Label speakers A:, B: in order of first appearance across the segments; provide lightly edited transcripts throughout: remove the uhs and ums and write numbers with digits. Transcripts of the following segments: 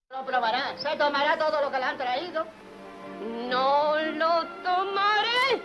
A: Lo probará, se tomará todo lo que le han traído.
B: No lo tomaré.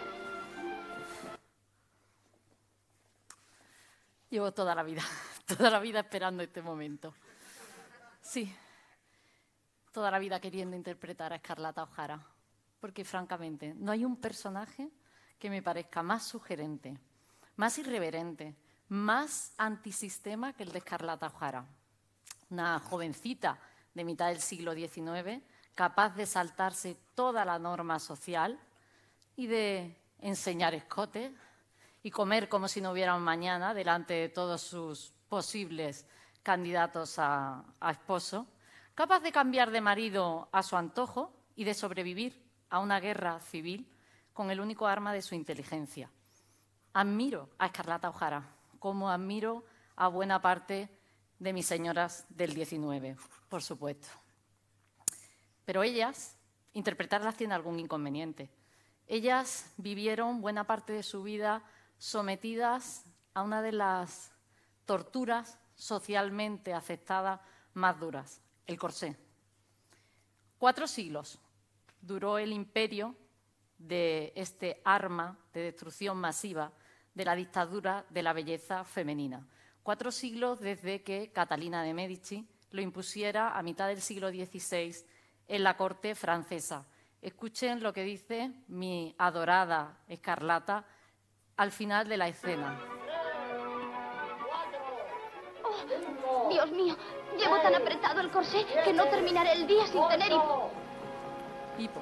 C: Llevo toda la vida esperando este momento. Sí, toda la vida queriendo interpretar a Escarlata O'Hara, porque francamente no hay un personaje que me parezca más sugerente, más irreverente, más antisistema que el de Escarlata O'Hara. Una jovencita de mitad del siglo XIX, capaz de saltarse toda la norma social y de enseñar escote y comer como si no hubiera un mañana delante de todos sus posibles candidatos a esposo, capaz de cambiar de marido a su antojo y de sobrevivir a una guerra civil con el único arma de su inteligencia. Admiro a Escarlata O'Hara, como admiro a buena parte de mis señoras del XIX, por supuesto. Pero ellas, interpretarlas tiene algún inconveniente. Ellas vivieron buena parte de su vida sometidas a una de las torturas socialmente aceptadas más duras, el corsé. 4 siglos duró el imperio de este arma de destrucción masiva de la dictadura de la belleza femenina. 4 siglos desde que Catalina de Médici lo impusiera a mitad del siglo XVI en la corte francesa. Escuchen lo que dice mi adorada Escarlata al final de la escena.
B: Oh, Dios mío, llevo tan apretado el corsé que no terminaré el día sin tener hipo.
C: Hipo.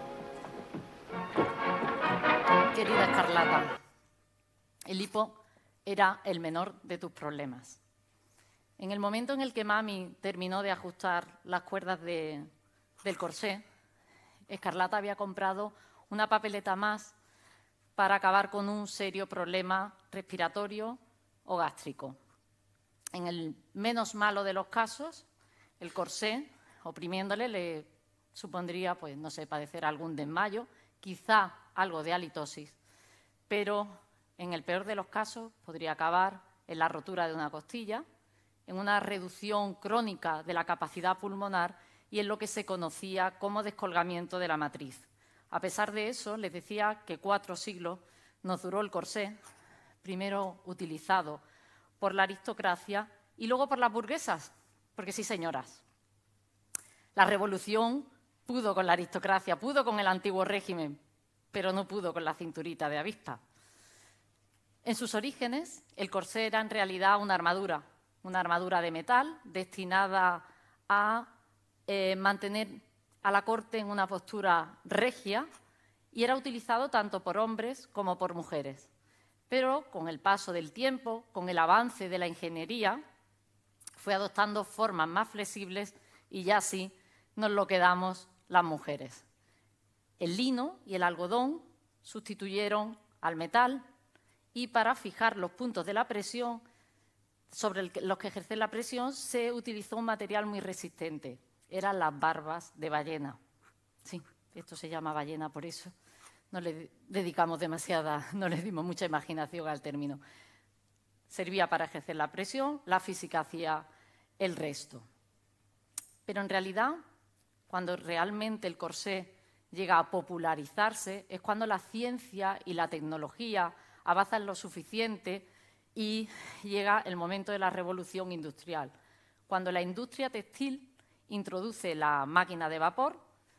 C: Querida Escarlata, el hipo era el menor de tus problemas. En el momento en el que Mami terminó de ajustar las cuerdas del corsé, Escarlata había comprado una papeleta más para acabar con un serio problema respiratorio o gástrico. En el menos malo de los casos, el corsé, oprimiéndole, le supondría, pues, no sé, padecer algún desmayo, quizá algo de halitosis, pero en el peor de los casos podría acabar en la rotura de una costilla, en una reducción crónica de la capacidad pulmonar y en lo que se conocía como descolgamiento de la matriz. A pesar de eso, les decía que 4 siglos nos duró el corsé, primero utilizado por la aristocracia y luego por las burguesas, porque sí, señoras, la revolución pudo con la aristocracia, pudo con el antiguo régimen, pero no pudo con la cinturita de avispa. En sus orígenes, el corsé era en realidad una armadura de metal destinada a mantener a la corte en una postura regia y era utilizado tanto por hombres como por mujeres. Pero con el paso del tiempo, con el avance de la ingeniería, fue adoptando formas más flexibles y ya sí nos lo quedamos las mujeres. El lino y el algodón sustituyeron al metal y para fijar los puntos de la presión sobre los que ejercer la presión se utilizó un material muy resistente. Eran las barbas de ballena. Sí, esto se llama ballena por eso. No le dedicamos no le dimos mucha imaginación al término. Servía para ejercer la presión, la física hacía el resto. Pero en realidad, cuando realmente el corsé llega a popularizarse, es cuando la ciencia y la tecnología avanzan lo suficiente y llega el momento de la revolución industrial. Cuando la industria textil introduce la máquina de vapor,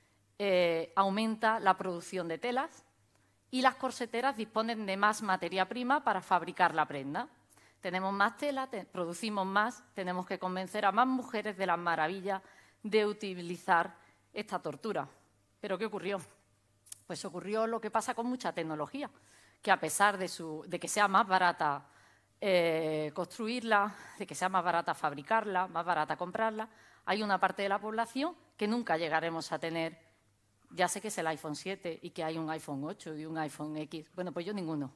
C: aumenta la producción de telas y las corseteras disponen de más materia prima para fabricar la prenda. Tenemos más tela, producimos más, tenemos que convencer a más mujeres de las maravillas de utilizar esta tortura. ¿Pero qué ocurrió? Pues ocurrió lo que pasa con mucha tecnología, que a pesar de que sea más barata construirla, de que sea más barata fabricarla, más barata comprarla, hay una parte de la población que nunca llegaremos a tener. Ya sé que es el iPhone 7 y que hay un iPhone 8 y un iPhone X. Bueno, pues yo ninguno.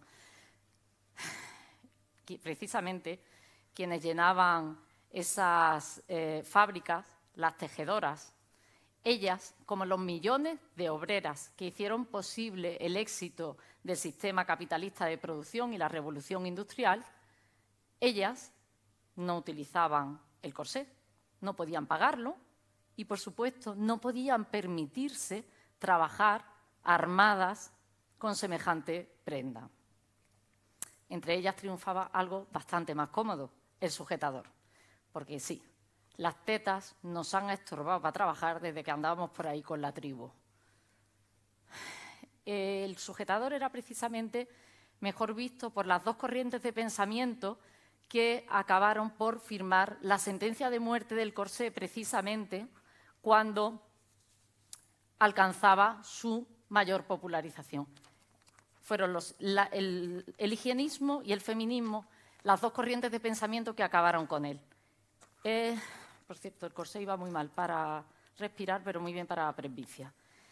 C: Precisamente quienes llenaban esas fábricas, las tejedoras, ellas, como los millones de obreras que hicieron posible el éxito del sistema capitalista de producción y la revolución industrial, ellas no utilizaban el corsé, no podían pagarlo y, por supuesto, no podían permitirse trabajar armadas con semejante prenda. Entre ellas triunfaba algo bastante más cómodo, el sujetador, porque sí, las tetas nos han estorbado para trabajar desde que andábamos por ahí con la tribu. El sujetador era precisamente mejor visto por las dos corrientes de pensamiento que acabaron por firmar la sentencia de muerte del corsé precisamente cuando alcanzaba su mayor popularización. Fueron el higienismo y el feminismo las dos corrientes de pensamiento que acabaron con él. Por cierto, el corsé iba muy mal para respirar, pero muy bien para la presbicia.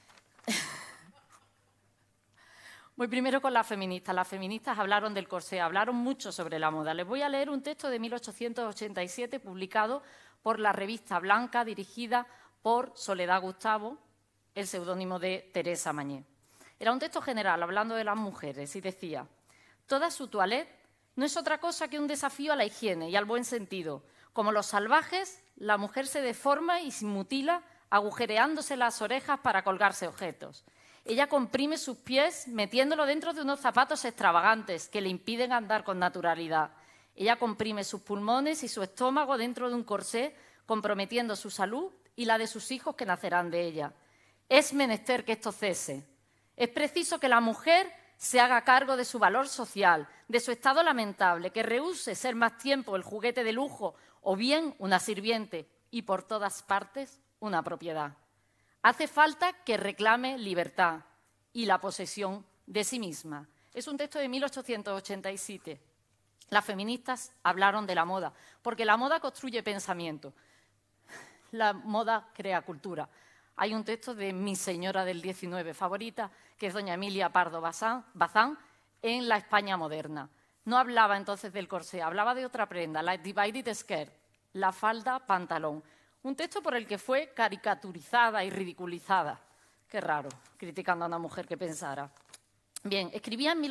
C: Voy primero con las feministas. Las feministas hablaron del corsé, hablaron mucho sobre la moda. Les voy a leer un texto de 1887 publicado por la revista Blanca, dirigida por Soledad Gustavo, el seudónimo de Teresa Mañé. Era un texto general hablando de las mujeres y decía: toda su toilette no es otra cosa que un desafío a la higiene y al buen sentido. Como los salvajes, la mujer se deforma y se mutila agujereándose las orejas para colgarse objetos. Ella comprime sus pies metiéndolo dentro de unos zapatos extravagantes que le impiden andar con naturalidad. Ella comprime sus pulmones y su estómago dentro de un corsé, comprometiendo su salud y la de sus hijos que nacerán de ella. Es menester que esto cese. Es preciso que la mujer se haga cargo de su valor social, de su estado lamentable, que rehúse ser más tiempo el juguete de lujo o bien una sirviente y por todas partes una propiedad. Hace falta que reclame libertad y la posesión de sí misma. Es un texto de 1887. Las feministas hablaron de la moda, porque la moda construye pensamiento. La moda crea cultura. Hay un texto de mi señora del 19 favorita, que es doña Emilia Pardo Bazán, en La España moderna. No hablaba entonces del corsé, hablaba de otra prenda, la divided skirt, la falda pantalón. Un texto por el que fue caricaturizada y ridiculizada. Qué raro, criticando a una mujer que pensara. Bien, escribía en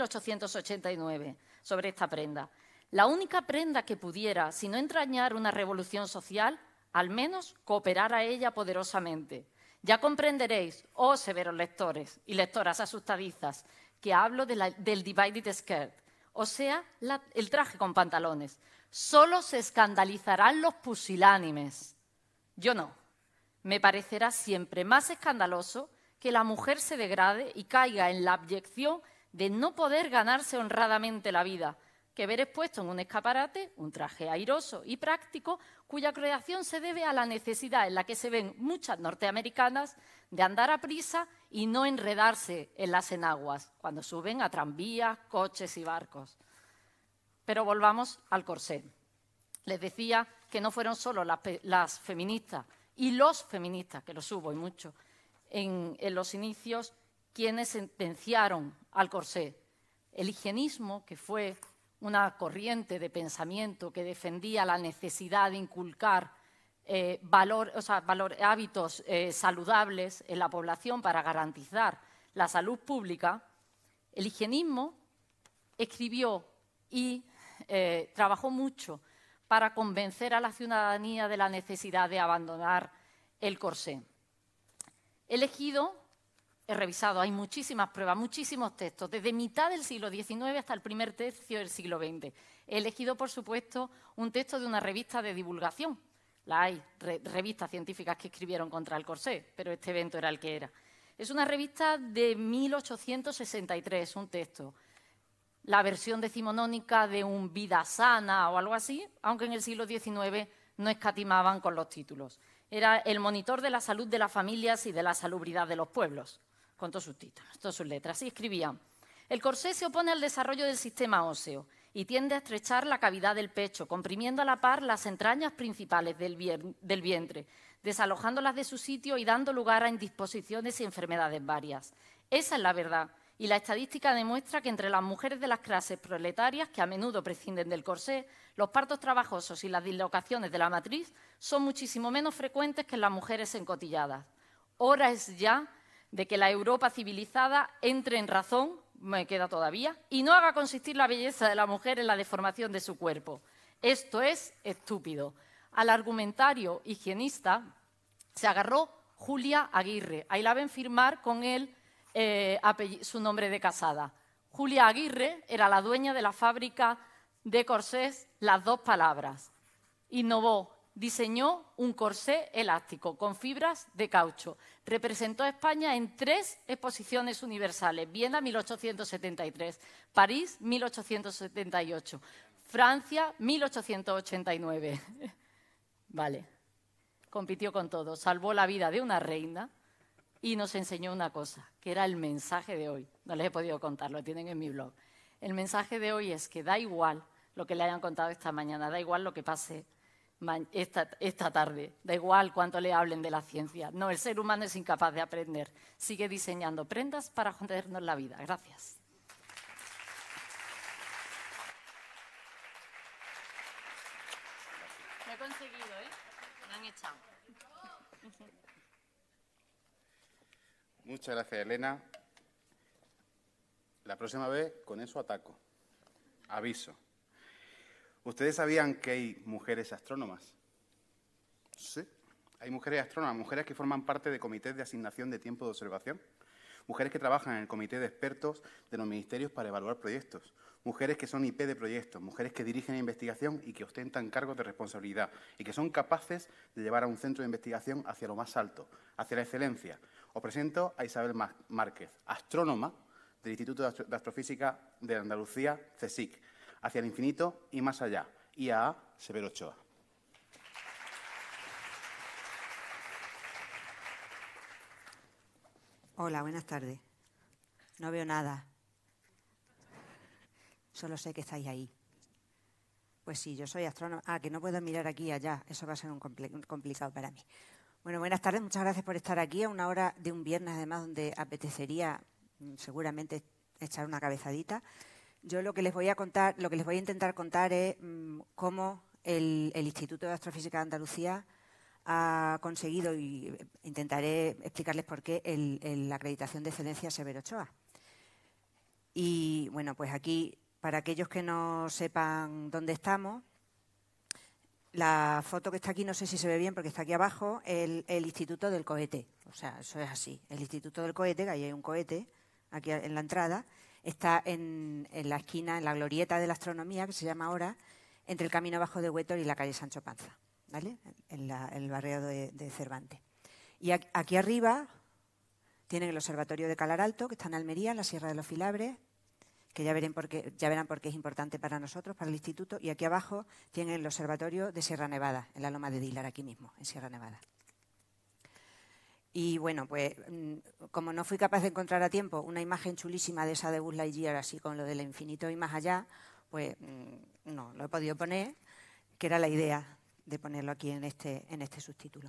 C: 1889 sobre esta prenda. La única prenda que pudiera, si no entrañar una revolución social, al menos cooperar a ella poderosamente. Ya comprenderéis, oh severos lectores y lectoras asustadizas, que hablo del divided skirt, o sea, el traje con pantalones. Solo se escandalizarán los pusilánimes. Yo no. Me parecerá siempre más escandaloso que la mujer se degrade y caiga en la abyección de no poder ganarse honradamente la vida, que ver expuesto en un escaparate un traje airoso y práctico cuya creación se debe a la necesidad en la que se ven muchas norteamericanas de andar a prisa y no enredarse en las enaguas cuando suben a tranvías, coches y barcos. Pero volvamos al corsé. Les decía que no fueron solo las feministas y los feministas, que los hubo y mucho, en los inicios, quienes sentenciaron al corsé. El higienismo, que fue una corriente de pensamiento que defendía la necesidad de inculcar hábitos saludables en la población para garantizar la salud pública, el higienismo escribió y trabajó mucho para convencer a la ciudadanía de la necesidad de abandonar el corsé. He revisado, hay muchísimas pruebas, muchísimos textos, desde mitad del siglo XIX hasta el primer tercio del siglo XX. He elegido, por supuesto, un texto de una revista de divulgación. Hay revistas científicas que escribieron contra el corsé, pero este evento era el que era. Es una revista de 1863, un texto. La versión decimonónica de un Vida Sana o algo así, aunque en el siglo XIX no escatimaban con los títulos. Era el monitor de la salud de las familias y de la salubridad de los pueblos, con todos sus títulos, todas sus letras. Así escribían: el corsé se opone al desarrollo del sistema óseo y tiende a estrechar la cavidad del pecho, comprimiendo a la par las entrañas principales del vientre, desalojándolas de su sitio y dando lugar a indisposiciones y enfermedades varias. Esa es la verdad. Y la estadística demuestra que entre las mujeres de las clases proletarias, que a menudo prescinden del corsé, los partos trabajosos y las dislocaciones de la matriz son muchísimo menos frecuentes que en las mujeres encotilladas. Hora es ya de que la Europa civilizada entre en razón, me queda todavía, y no haga consistir la belleza de la mujer en la deformación de su cuerpo. Esto es estúpido. Al argumentario higienista Se agarró Julia Aguirre. Ahí la ven firmar con su nombre de casada. Julia Aguirre era la dueña de la fábrica de corsés Las Dos Palabras. Innovó, diseñó un corsé elástico con fibras de caucho. Representó a España en 3 exposiciones universales. Viena, 1873. París, 1878. Francia, 1889. Vale. Compitió con todo. Salvó la vida de una reina y nos enseñó una cosa, que era el mensaje de hoy. No les he podido contar, lo tienen en mi blog. El mensaje de hoy es que da igual lo que le hayan contado esta mañana, da igual lo que pase esta tarde, da igual cuánto le hablen de la ciencia. No, el ser humano es incapaz de aprender. Sigue diseñando prendas para jodernos la vida. Gracias. Lo he conseguido, ¿eh? Me han echado.
D: Muchas gracias, Elena. La próxima vez con eso ataco. Aviso. ¿Ustedes sabían que hay mujeres astrónomas? Sí, hay mujeres astrónomas, mujeres que forman parte de comités de asignación de tiempo de observación, mujeres que trabajan en el comité de expertos de los ministerios para evaluar proyectos, mujeres que son IP de proyectos, mujeres que dirigen investigación y que ostentan cargos de responsabilidad y que son capaces de llevar a un centro de investigación hacia lo más alto, hacia la excelencia. Os presento a Isabel Márquez, astrónoma del Instituto de Astrofísica de Andalucía, CSIC, hacia el infinito y más allá, IAA Severo Ochoa.
E: Hola, buenas tardes. No veo nada. Solo sé que estáis ahí. Pues sí, yo soy astrónoma. Ah, que no puedo mirar aquí y allá. Eso va a ser complicado para mí. Bueno, buenas tardes. Muchas gracias por estar aquí a una hora de un viernes, además, donde apetecería seguramente echar una cabezadita. Yo lo que les voy a contar, lo que les voy a intentar contar es cómo el Instituto de Astrofísica de Andalucía ha conseguido, y intentaré explicarles por qué, la acreditación de excelencia Severo Ochoa. Y bueno, pues aquí, para aquellos que no sepan dónde estamos, la foto que está aquí, no sé si se ve bien porque está aquí abajo, el Instituto del Cohete. O sea, eso es así. El Instituto del Cohete, que ahí hay un cohete, aquí en la entrada, está en la esquina, en la glorieta de la astronomía, que se llama ahora, entre el Camino Bajo de Huétor y la calle Sancho Panza, ¿vale? En el barrio de Cervantes. Y aquí arriba tienen el Observatorio de Calar Alto, que está en Almería, en la Sierra de los Filabres, que ya verán por qué es importante para nosotros, para el Instituto. Y aquí abajo tienen el Observatorio de Sierra Nevada, en la Loma de Dilar, aquí mismo, en Sierra Nevada. Y bueno, pues como no fui capaz de encontrar a tiempo una imagen chulísima de esa de Buzz Lightyear, así con lo del infinito y más allá, pues no lo he podido poner, que era la idea de ponerlo aquí en este subtítulo.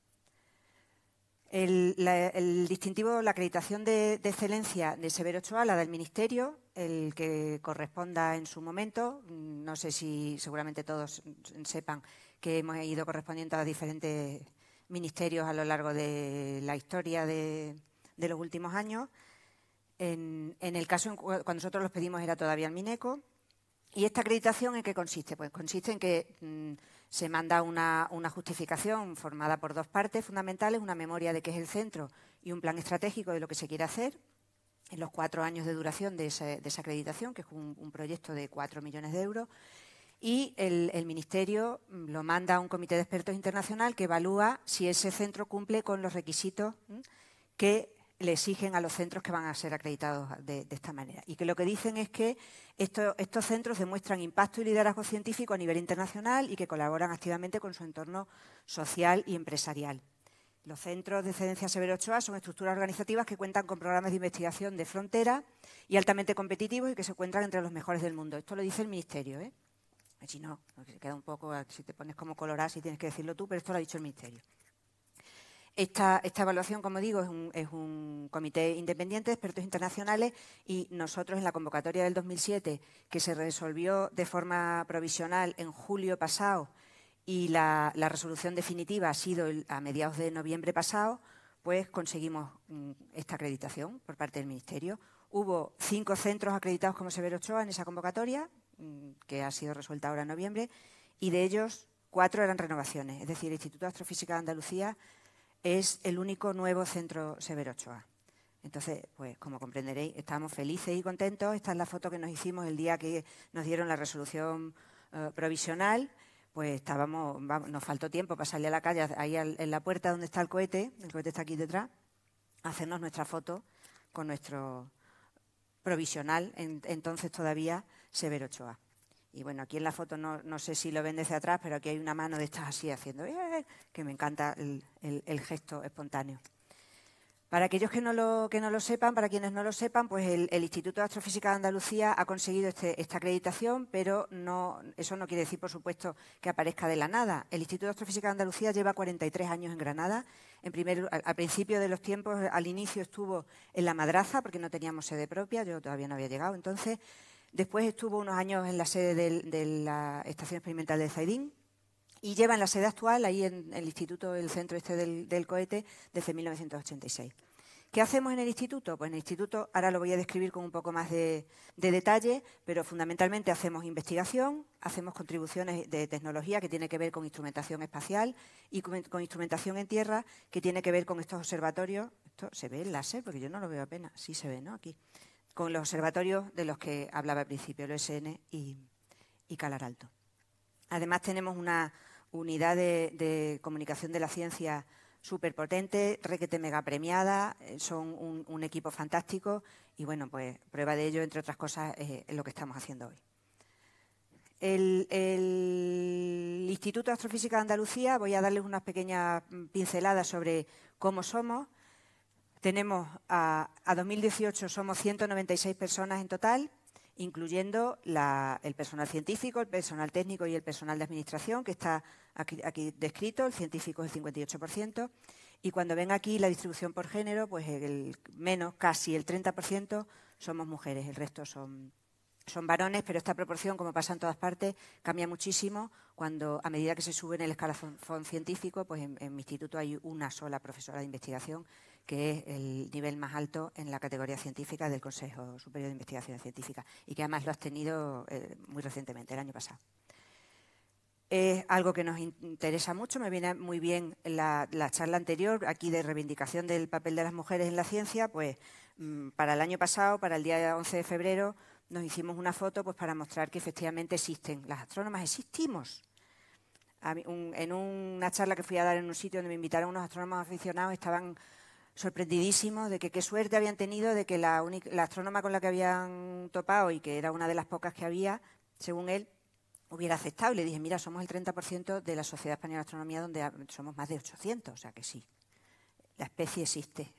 E: El distintivo, la acreditación de excelencia de Severo Ochoa, la del Ministerio, el que corresponda en su momento, no sé si seguramente todos sepan que hemos ido correspondiendo a diferentes ministerios a lo largo de la historia de los últimos años. En el caso, cuando nosotros los pedimos, era todavía el Mineco. ¿Y esta acreditación en qué consiste? Pues consiste en que se manda una justificación formada por 2 partes fundamentales, una memoria de qué es el centro y un plan estratégico de lo que se quiere hacer en los 4 años de duración de esa acreditación, que es un proyecto de 4 millones de euros. Y el Ministerio lo manda a un comité de expertos internacional que evalúa si ese centro cumple con los requisitos que le exigen a los centros que van a ser acreditados de esta manera. Y que lo que dicen es que estos centros demuestran impacto y liderazgo científico a nivel internacional y que colaboran activamente con su entorno social y empresarial. Los centros de excelencia Severo Ochoa son estructuras organizativas que cuentan con programas de investigación de frontera y altamente competitivos y que se encuentran entre los mejores del mundo. Esto lo dice el Ministerio, ¿eh? Si no, se queda un poco, si te pones como colorado, si tienes que decirlo tú, pero esto lo ha dicho el Ministerio. Esta evaluación, como digo, es un comité independiente de expertos internacionales y nosotros en la convocatoria del 2007, que se resolvió de forma provisional en julio pasado y la resolución definitiva ha sido a mediados de noviembre pasado, pues conseguimos esta acreditación por parte del Ministerio. Hubo 5 centros acreditados como Severo Ochoa en esa convocatoria, que ha sido resuelta ahora en noviembre, y de ellos 4 eran renovaciones. Es decir, el Instituto de Astrofísica de Andalucía es el único nuevo centro Severo Ochoa. Entonces, pues como comprenderéis, estamos felices y contentos. Esta es la foto que nos hicimos el día que nos dieron la resolución provisional. Pues estábamos, nos faltó tiempo para salir a la calle, ahí en la puerta donde está el cohete está aquí detrás, a hacernos nuestra foto con nuestro provisional, entonces todavía Severo Ochoa. Y bueno, aquí en la foto no sé si lo ven desde atrás, pero aquí hay una mano de estas así haciendo, que me encanta el gesto espontáneo. Para aquellos que no lo sepan, para quienes no lo sepan, pues el Instituto de Astrofísica de Andalucía ha conseguido esta acreditación, pero eso no quiere decir, por supuesto, que aparezca de la nada. El Instituto de Astrofísica de Andalucía lleva 43 años en Granada. Al principio de los tiempos, al inicio estuvo en La Madraza, porque no teníamos sede propia, yo todavía no había llegado entonces. Después estuvo unos años en la sede de la Estación Experimental de Zaidín. Y lleva en la sede actual, ahí en el instituto, el centro del cohete, desde 1986. ¿Qué hacemos en el instituto? Pues en el instituto, ahora lo voy a describir con un poco más de detalle, pero fundamentalmente hacemos investigación, hacemos contribuciones de tecnología que tiene que ver con instrumentación espacial y con instrumentación en tierra que tiene que ver con estos observatorios. ¿Esto se ve el láser? Porque yo no lo veo apenas. Sí se ve, ¿no? Aquí. Con los observatorios de los que hablaba al principio, el OSN y Calar Alto. Además tenemos una unidad de comunicación de la ciencia súper potente, requete mega premiada, son un equipo fantástico y bueno, pues prueba de ello, entre otras cosas, es lo que estamos haciendo hoy. El Instituto de Astrofísica de Andalucía, voy a darles unas pequeñas pinceladas sobre cómo somos. Tenemos a 2018 somos 196 personas en total, incluyendo el personal científico, el personal técnico y el personal de administración, que está aquí descrito. El científico es el 58%. Y cuando ven aquí la distribución por género, pues casi el 30% somos mujeres, el resto son varones, pero esta proporción, como pasa en todas partes, cambia muchísimo a medida que se sube en el escalafón científico. Pues en mi instituto hay una sola profesora de investigación, que es el nivel más alto en la categoría científica del Consejo Superior de Investigación Científica y que además lo has tenido muy recientemente, el año pasado. Es algo que nos interesa mucho, me viene muy bien la charla anterior, aquí de reivindicación del papel de las mujeres en la ciencia. Pues para el año pasado, para el día 11 de febrero, nos hicimos una foto pues para mostrar que efectivamente existen. Las astrónomas existimos. En una charla que fui a dar en un sitio donde me invitaron unos astrónomos aficionados, estaban sorprendidísimos de que qué suerte habían tenido de que la astrónoma con la que habían topado y que era una de las pocas que había, según él, hubiera aceptado. Y le dije, mira, somos el 30% de la Sociedad Española de Astronomía, donde somos más de 800, o sea que sí, la especie existe.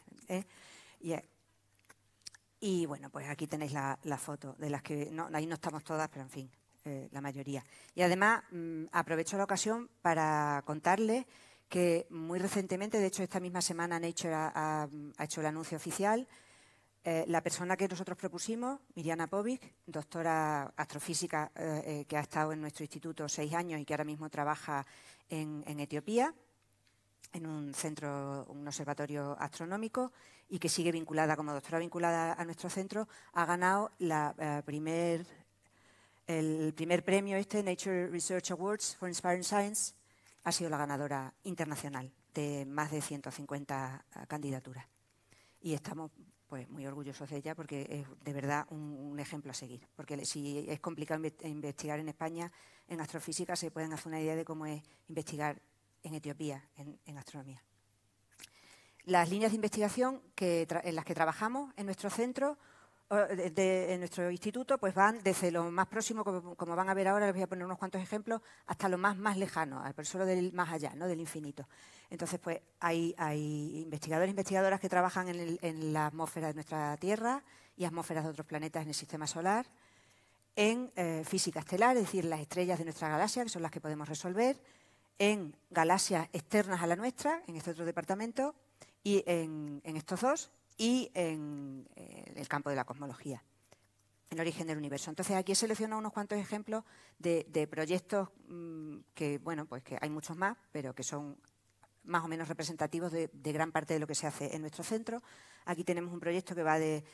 E: Y bueno, pues aquí tenéis la foto, de las que ahí no estamos todas, pero en fin, la mayoría. Y además aprovecho la ocasión para contarles que muy recientemente, de hecho esta misma semana Nature ha hecho el anuncio oficial, la persona que nosotros propusimos, Mirjana Povic, doctora astrofísica que ha estado en nuestro instituto 6 años y que ahora mismo trabaja en Etiopía, en un observatorio astronómico, y que sigue vinculada como doctora vinculada a nuestro centro, ha ganado el primer premio Nature Research Awards for Inspiring Science. Ha sido la ganadora internacional de más de 150 candidaturas. Y estamos pues muy orgullosos de ella porque es de verdad un ejemplo a seguir. Porque si es complicado investigar en España en astrofísica, se pueden hacer una idea de cómo es investigar en Etiopía en astronomía. Las líneas de investigación en las que trabajamos en nuestro centro, en nuestro instituto, pues van desde lo más próximo, como van a ver ahora, les voy a poner unos cuantos ejemplos, hasta lo más lejano, al solo del más allá, ¿no? Del infinito. Entonces, pues hay investigadores e investigadoras que trabajan en la atmósfera de nuestra Tierra y atmósferas de otros planetas en el sistema solar, en física estelar, es decir, las estrellas de nuestra galaxia, que son las que podemos resolver, en galaxias externas a la nuestra, en este otro departamento, y en estos dos, y en el campo de la cosmología, el origen del universo. Entonces, aquí he seleccionado unos cuantos ejemplos de proyectos que, bueno, pues que hay muchos más, pero que son más o menos representativos de gran parte de lo que se hace en nuestro centro. Aquí tenemos un proyecto que va de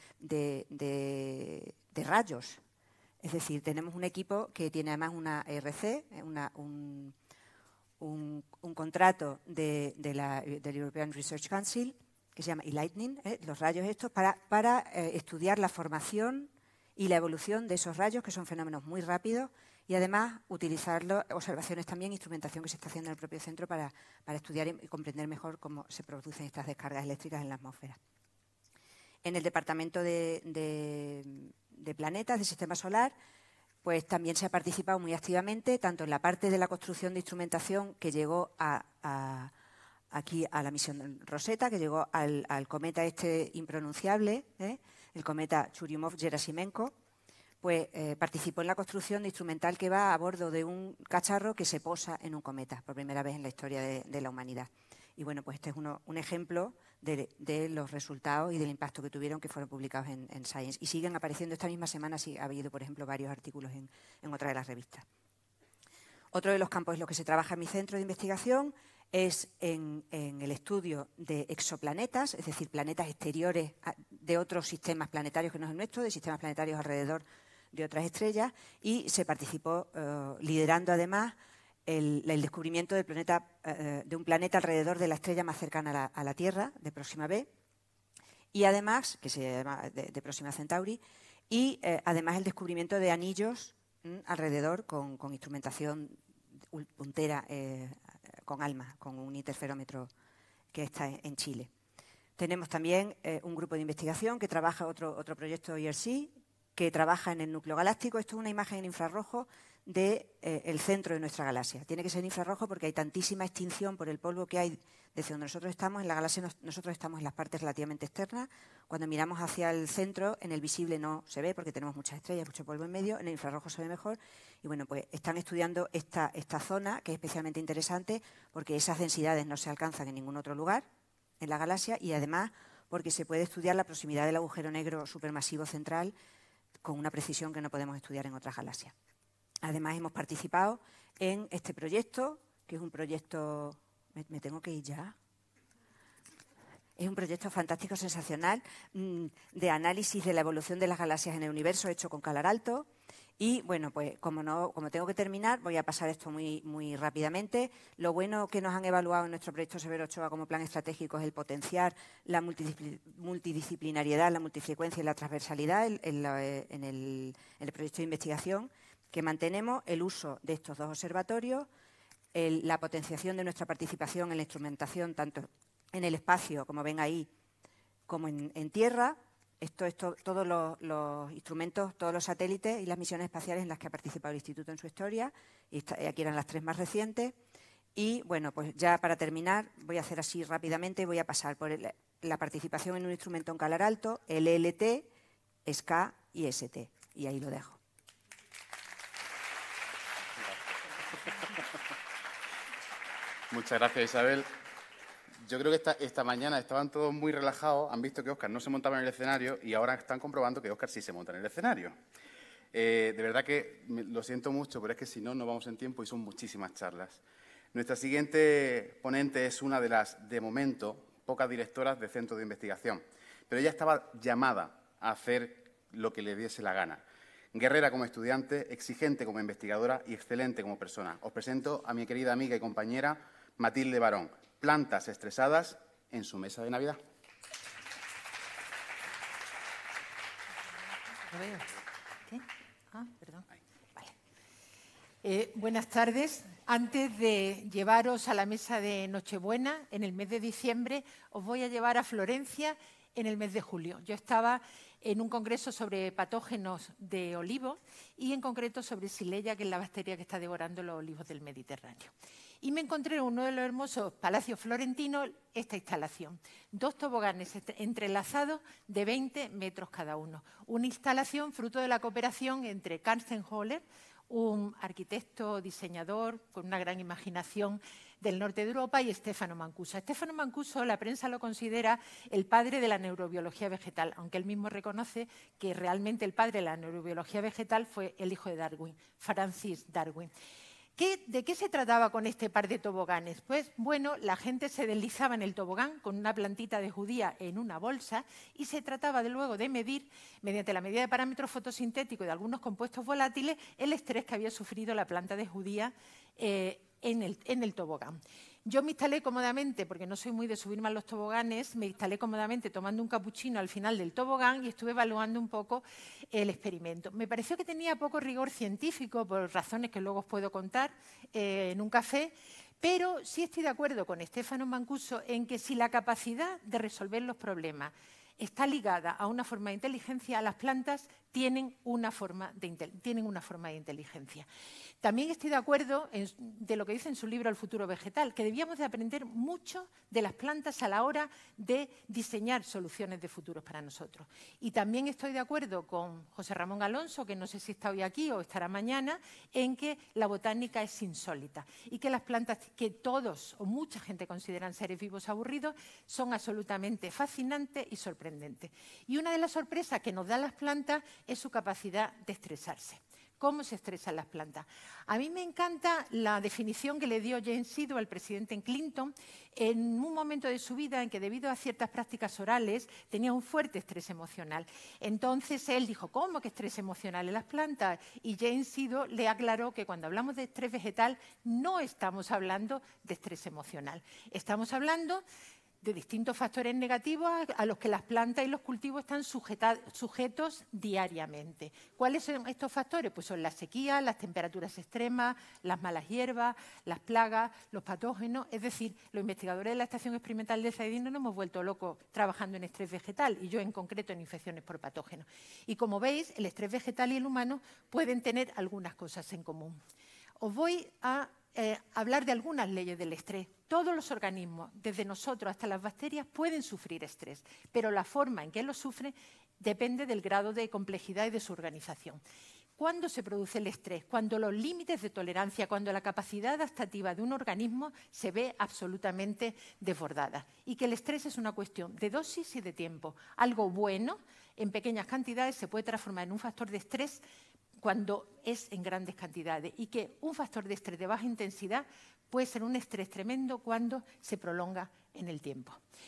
E: rayos, es decir, tenemos un equipo que tiene además una ERC, un un contrato del European Research Council, que se llama e-lightning, los rayos estos, para estudiar la formación y la evolución de esos rayos, que son fenómenos muy rápidos, y además utilizar observaciones también, instrumentación que se está haciendo en el propio centro para estudiar y comprender mejor cómo se producen estas descargas eléctricas en la atmósfera. En el Departamento de Planetas, del Sistema Solar, pues también se ha participado muy activamente, tanto en la parte de la construcción de instrumentación que llegó aquí a la misión Rosetta, que llegó al cometa este impronunciable, el cometa Churyumov-Gerasimenko, pues participó en la construcción de instrumental que va a bordo de un cacharro que se posa en un cometa, por primera vez en la historia de la humanidad. Y bueno, pues este es un ejemplo de los resultados y del impacto que tuvieron, que fueron publicados en Science. Y siguen apareciendo esta misma semana, sí, ha habido, por ejemplo, varios artículos en otra de las revistas. Otro de los campos en los que se trabaja en mi centro de investigación es en el estudio de exoplanetas, es decir, planetas exteriores de otros sistemas planetarios que no es el nuestro, de sistemas planetarios alrededor de otras estrellas, y se participó liderando además el descubrimiento de un planeta alrededor de la estrella más cercana a la Tierra, de Próxima B, y además, que se llama de Próxima Centauri, y además el descubrimiento de anillos alrededor con instrumentación puntera con ALMA, con un interferómetro que está en Chile. Tenemos también un grupo de investigación que trabaja, otro proyecto IRC, que trabaja en el núcleo galáctico. Esto es una imagen en infrarrojo del centro de nuestra galaxia. Tiene que ser en infrarrojo porque hay tantísima extinción por el polvo que hay desde donde nosotros estamos. En la galaxia nosotros estamos en las partes relativamente externas. Cuando miramos hacia el centro, en el visible no se ve porque tenemos muchas estrellas, mucho polvo en medio. En el infrarrojo se ve mejor. Y bueno, pues están estudiando esta zona, que es especialmente interesante porque esas densidades no se alcanzan en ningún otro lugar en la galaxia, y además porque se puede estudiar la proximidad del agujero negro supermasivo central con una precisión que no podemos estudiar en otras galaxias. Además, hemos participado en este proyecto, que es un proyecto... ¿Me tengo que ir ya? Es un proyecto fantástico, sensacional, de análisis de la evolución de las galaxias en el universo, hecho con Calar Alto. Y, bueno, pues como tengo que terminar, voy a pasar esto muy rápidamente. Lo bueno que nos han evaluado en nuestro proyecto Severo Ochoa como plan estratégico es el potenciar la multidisciplinariedad, la multifrecuencia y la transversalidad en el proyecto de investigación que mantenemos, el uso de estos dos observatorios, la potenciación de nuestra participación en la instrumentación, tanto en el espacio, como ven ahí, como en tierra. Todos los instrumentos, todos los satélites y las misiones espaciales en las que ha participado el Instituto en su historia. Y aquí eran las 3 más recientes. Y, bueno, pues ya para terminar, voy a hacer así rápidamente, voy a pasar por la participación en un instrumento en Calar Alto, LLT, SK y ST. Y ahí lo dejo.
D: Muchas gracias, Isabel. Yo creo que esta mañana estaban todos muy relajados, han visto que Óscar no se montaba en el escenario y ahora están comprobando que Óscar sí se monta en el escenario. De verdad que lo siento mucho, pero es que si no, no vamos en tiempo y son muchísimas charlas. Nuestra siguiente ponente es una de las, de momento, pocas directoras de centros de investigación, pero ella estaba llamada a hacer lo que le diese la gana. Guerrera como estudiante, exigente como investigadora y excelente como persona. Os presento a mi querida amiga y compañera Matilde Barón. Plantas estresadas en su mesa de Navidad.
F: ¿Qué? Ah, perdón. Vale. Buenas tardes. Antes de llevaros a la mesa de Nochebuena, en el mes de diciembre, os voy a llevar a Florencia en el mes de julio. Yo estaba en un congreso sobre patógenos de olivos y en concreto sobre Xylella, que es la bacteria que está devorando los olivos del Mediterráneo. Y me encontré en uno de los hermosos palacios florentinos esta instalación. 2 toboganes entrelazados de 20 metros cada uno. Una instalación fruto de la cooperación entre Carsten Höller, un arquitecto diseñador con una gran imaginación del norte de Europa, y Stefano Mancuso. Stefano Mancuso, la prensa lo considera el padre de la neurobiología vegetal, aunque él mismo reconoce que realmente el padre de la neurobiología vegetal fue el hijo de Darwin, Francis Darwin. ¿De qué se trataba con este par de toboganes? Pues, bueno, la gente se deslizaba en el tobogán con una plantita de judía en una bolsa y se trataba de luego de medir, mediante la medida de parámetros fotosintéticos y de algunos compuestos volátiles, el estrés que había sufrido la planta de judía en el tobogán. Yo me instalé cómodamente, porque no soy muy de subirme a los toboganes, me instalé cómodamente tomando un capuchino al final del tobogán y estuve evaluando un poco el experimento. Me pareció que tenía poco rigor científico, por razones que luego os puedo contar en un café, pero sí estoy de acuerdo con Stefano Mancuso en que si la capacidad de resolver los problemas está ligada a una forma de inteligencia, las plantas tienen una forma de inteligencia. También estoy de acuerdo de lo que dice en su libro El futuro vegetal, que debíamos de aprender mucho de las plantas a la hora de diseñar soluciones de futuros para nosotros. Y también estoy de acuerdo con José Ramón Alonso, que no sé si está hoy aquí o estará mañana, en que la botánica es insólita y que las plantas que todos o mucha gente consideran seres vivos aburridos son absolutamente fascinantes y sorprendentes. Y una de las sorpresas que nos dan las plantas es su capacidad de estresarse. ¿Cómo se estresan las plantas? A mí me encanta la definición que le dio Jane Sido al presidente Clinton en un momento de su vida en que, debido a ciertas prácticas orales, tenía un fuerte estrés emocional. Entonces él dijo, ¿cómo que estrés emocional en las plantas? Y Jane Sido le aclaró que cuando hablamos de estrés vegetal no estamos hablando de estrés emocional. Estamos hablando de distintos factores negativos a los que las plantas y los cultivos están sujetos diariamente. ¿Cuáles son estos factores? Pues son la sequía, las temperaturas extremas, las malas hierbas, las plagas, los patógenos. Es decir, los investigadores de la Estación Experimental de Zaidín nos hemos vuelto locos trabajando en estrés vegetal, y yo en concreto en infecciones por patógenos. Y como veis, el estrés vegetal y el humano pueden tener algunas cosas en común. Os voy a hablar de algunas leyes del estrés. Todos los organismos, desde nosotros hasta las bacterias, pueden sufrir estrés, pero la forma en que lo sufren depende del grado de complejidad y de su organización. ¿Cuándo se produce el estrés? Cuando los límites de tolerancia, cuando la capacidad adaptativa de un organismo se ve absolutamente desbordada. Y que el estrés es una cuestión de dosis y de tiempo. Algo bueno, en pequeñas cantidades, se puede transformar en un factor de estrés cuando es en grandes cantidades, y que un factor de estrés de baja intensidad puede ser un estrés tremendo cuando se prolonga en el tiempo.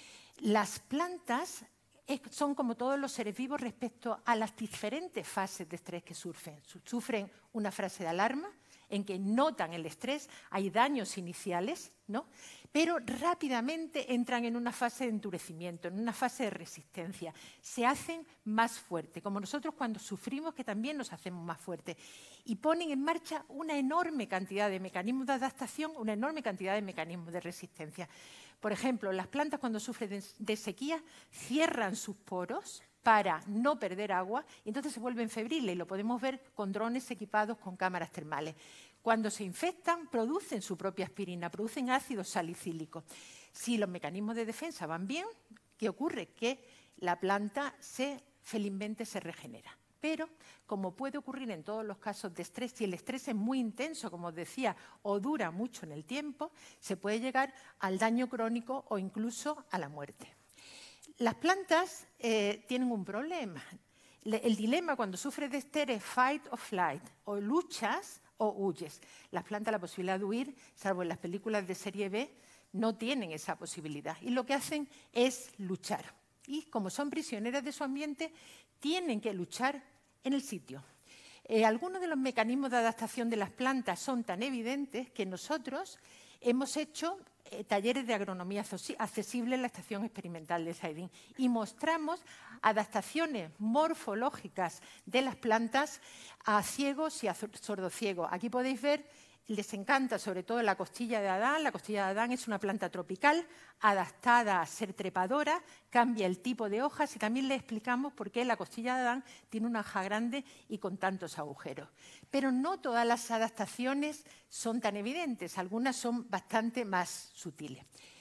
F: Las plantas son como todos los seres vivos respecto a las diferentes fases de estrés que sufren. Sufren una fase de alarma en que notan el estrés, hay daños iniciales, ¿no? Pero rápidamente entran en una fase de endurecimiento, en una fase de resistencia. Se hacen más fuertes, como nosotros cuando sufrimos, que también nos hacemos más fuertes. Y ponen en marcha una enorme cantidad de mecanismos de adaptación, una enorme cantidad de mecanismos de resistencia. Por ejemplo, las plantas cuando sufren de sequía cierran sus poros para no perder agua y entonces se vuelven febriles, y lo podemos ver con drones equipados con cámaras termales. Cuando se infectan, producen su propia aspirina, producen ácido salicílico. Si los mecanismos de defensa van bien, ¿qué ocurre? Que la planta felizmente se regenera. Pero, como puede ocurrir en todos los casos de estrés, si el estrés es muy intenso, como os decía, o dura mucho en el tiempo, se puede llegar al daño crónico o incluso a la muerte. Las plantas tienen un problema. El dilema cuando sufres de estrés es fight or flight, o luchas o huyes. Las plantas, la posibilidad de huir, salvo en las películas de serie B, no tienen esa posibilidad. Y lo que hacen es luchar. Y como son prisioneras de su ambiente, tienen que luchar en el sitio. Algunos de los mecanismos de adaptación de las plantas son tan evidentes que nosotros hemos hecho talleres de agronomía accesible en la Estación Experimental de Zaidín y mostramos adaptaciones morfológicas de las plantas a ciegos y a sordociegos. Aquí podéis ver, les encanta sobre todo la costilla de Adán. La costilla de Adán es una planta tropical adaptada a ser trepadora, cambia el tipo de hojas y también les explicamos por qué la costilla de Adán tiene una hoja grande y con tantos agujeros. Pero no todas las adaptaciones son tan evidentes, algunas son bastante más sutiles.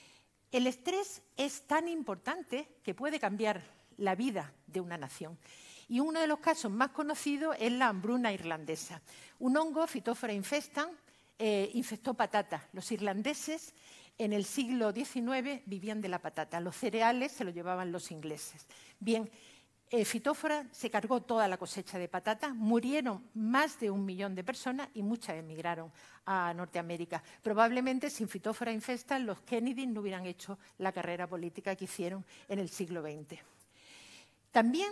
F: El estrés es tan importante que puede cambiar la vida de una nación. Y uno de los casos más conocidos es la hambruna irlandesa. Un hongo, Phytophthora infestan, infectó patatas. Los irlandeses en el siglo XIX vivían de la patata. Los cereales se los llevaban los ingleses. Bien, Phytophthora se cargó toda la cosecha de patatas, murieron más de 1 millón de personas y muchas emigraron a Norteamérica. Probablemente sin Phytophthora infestan los Kennedy no hubieran hecho la carrera política que hicieron en el siglo XX. También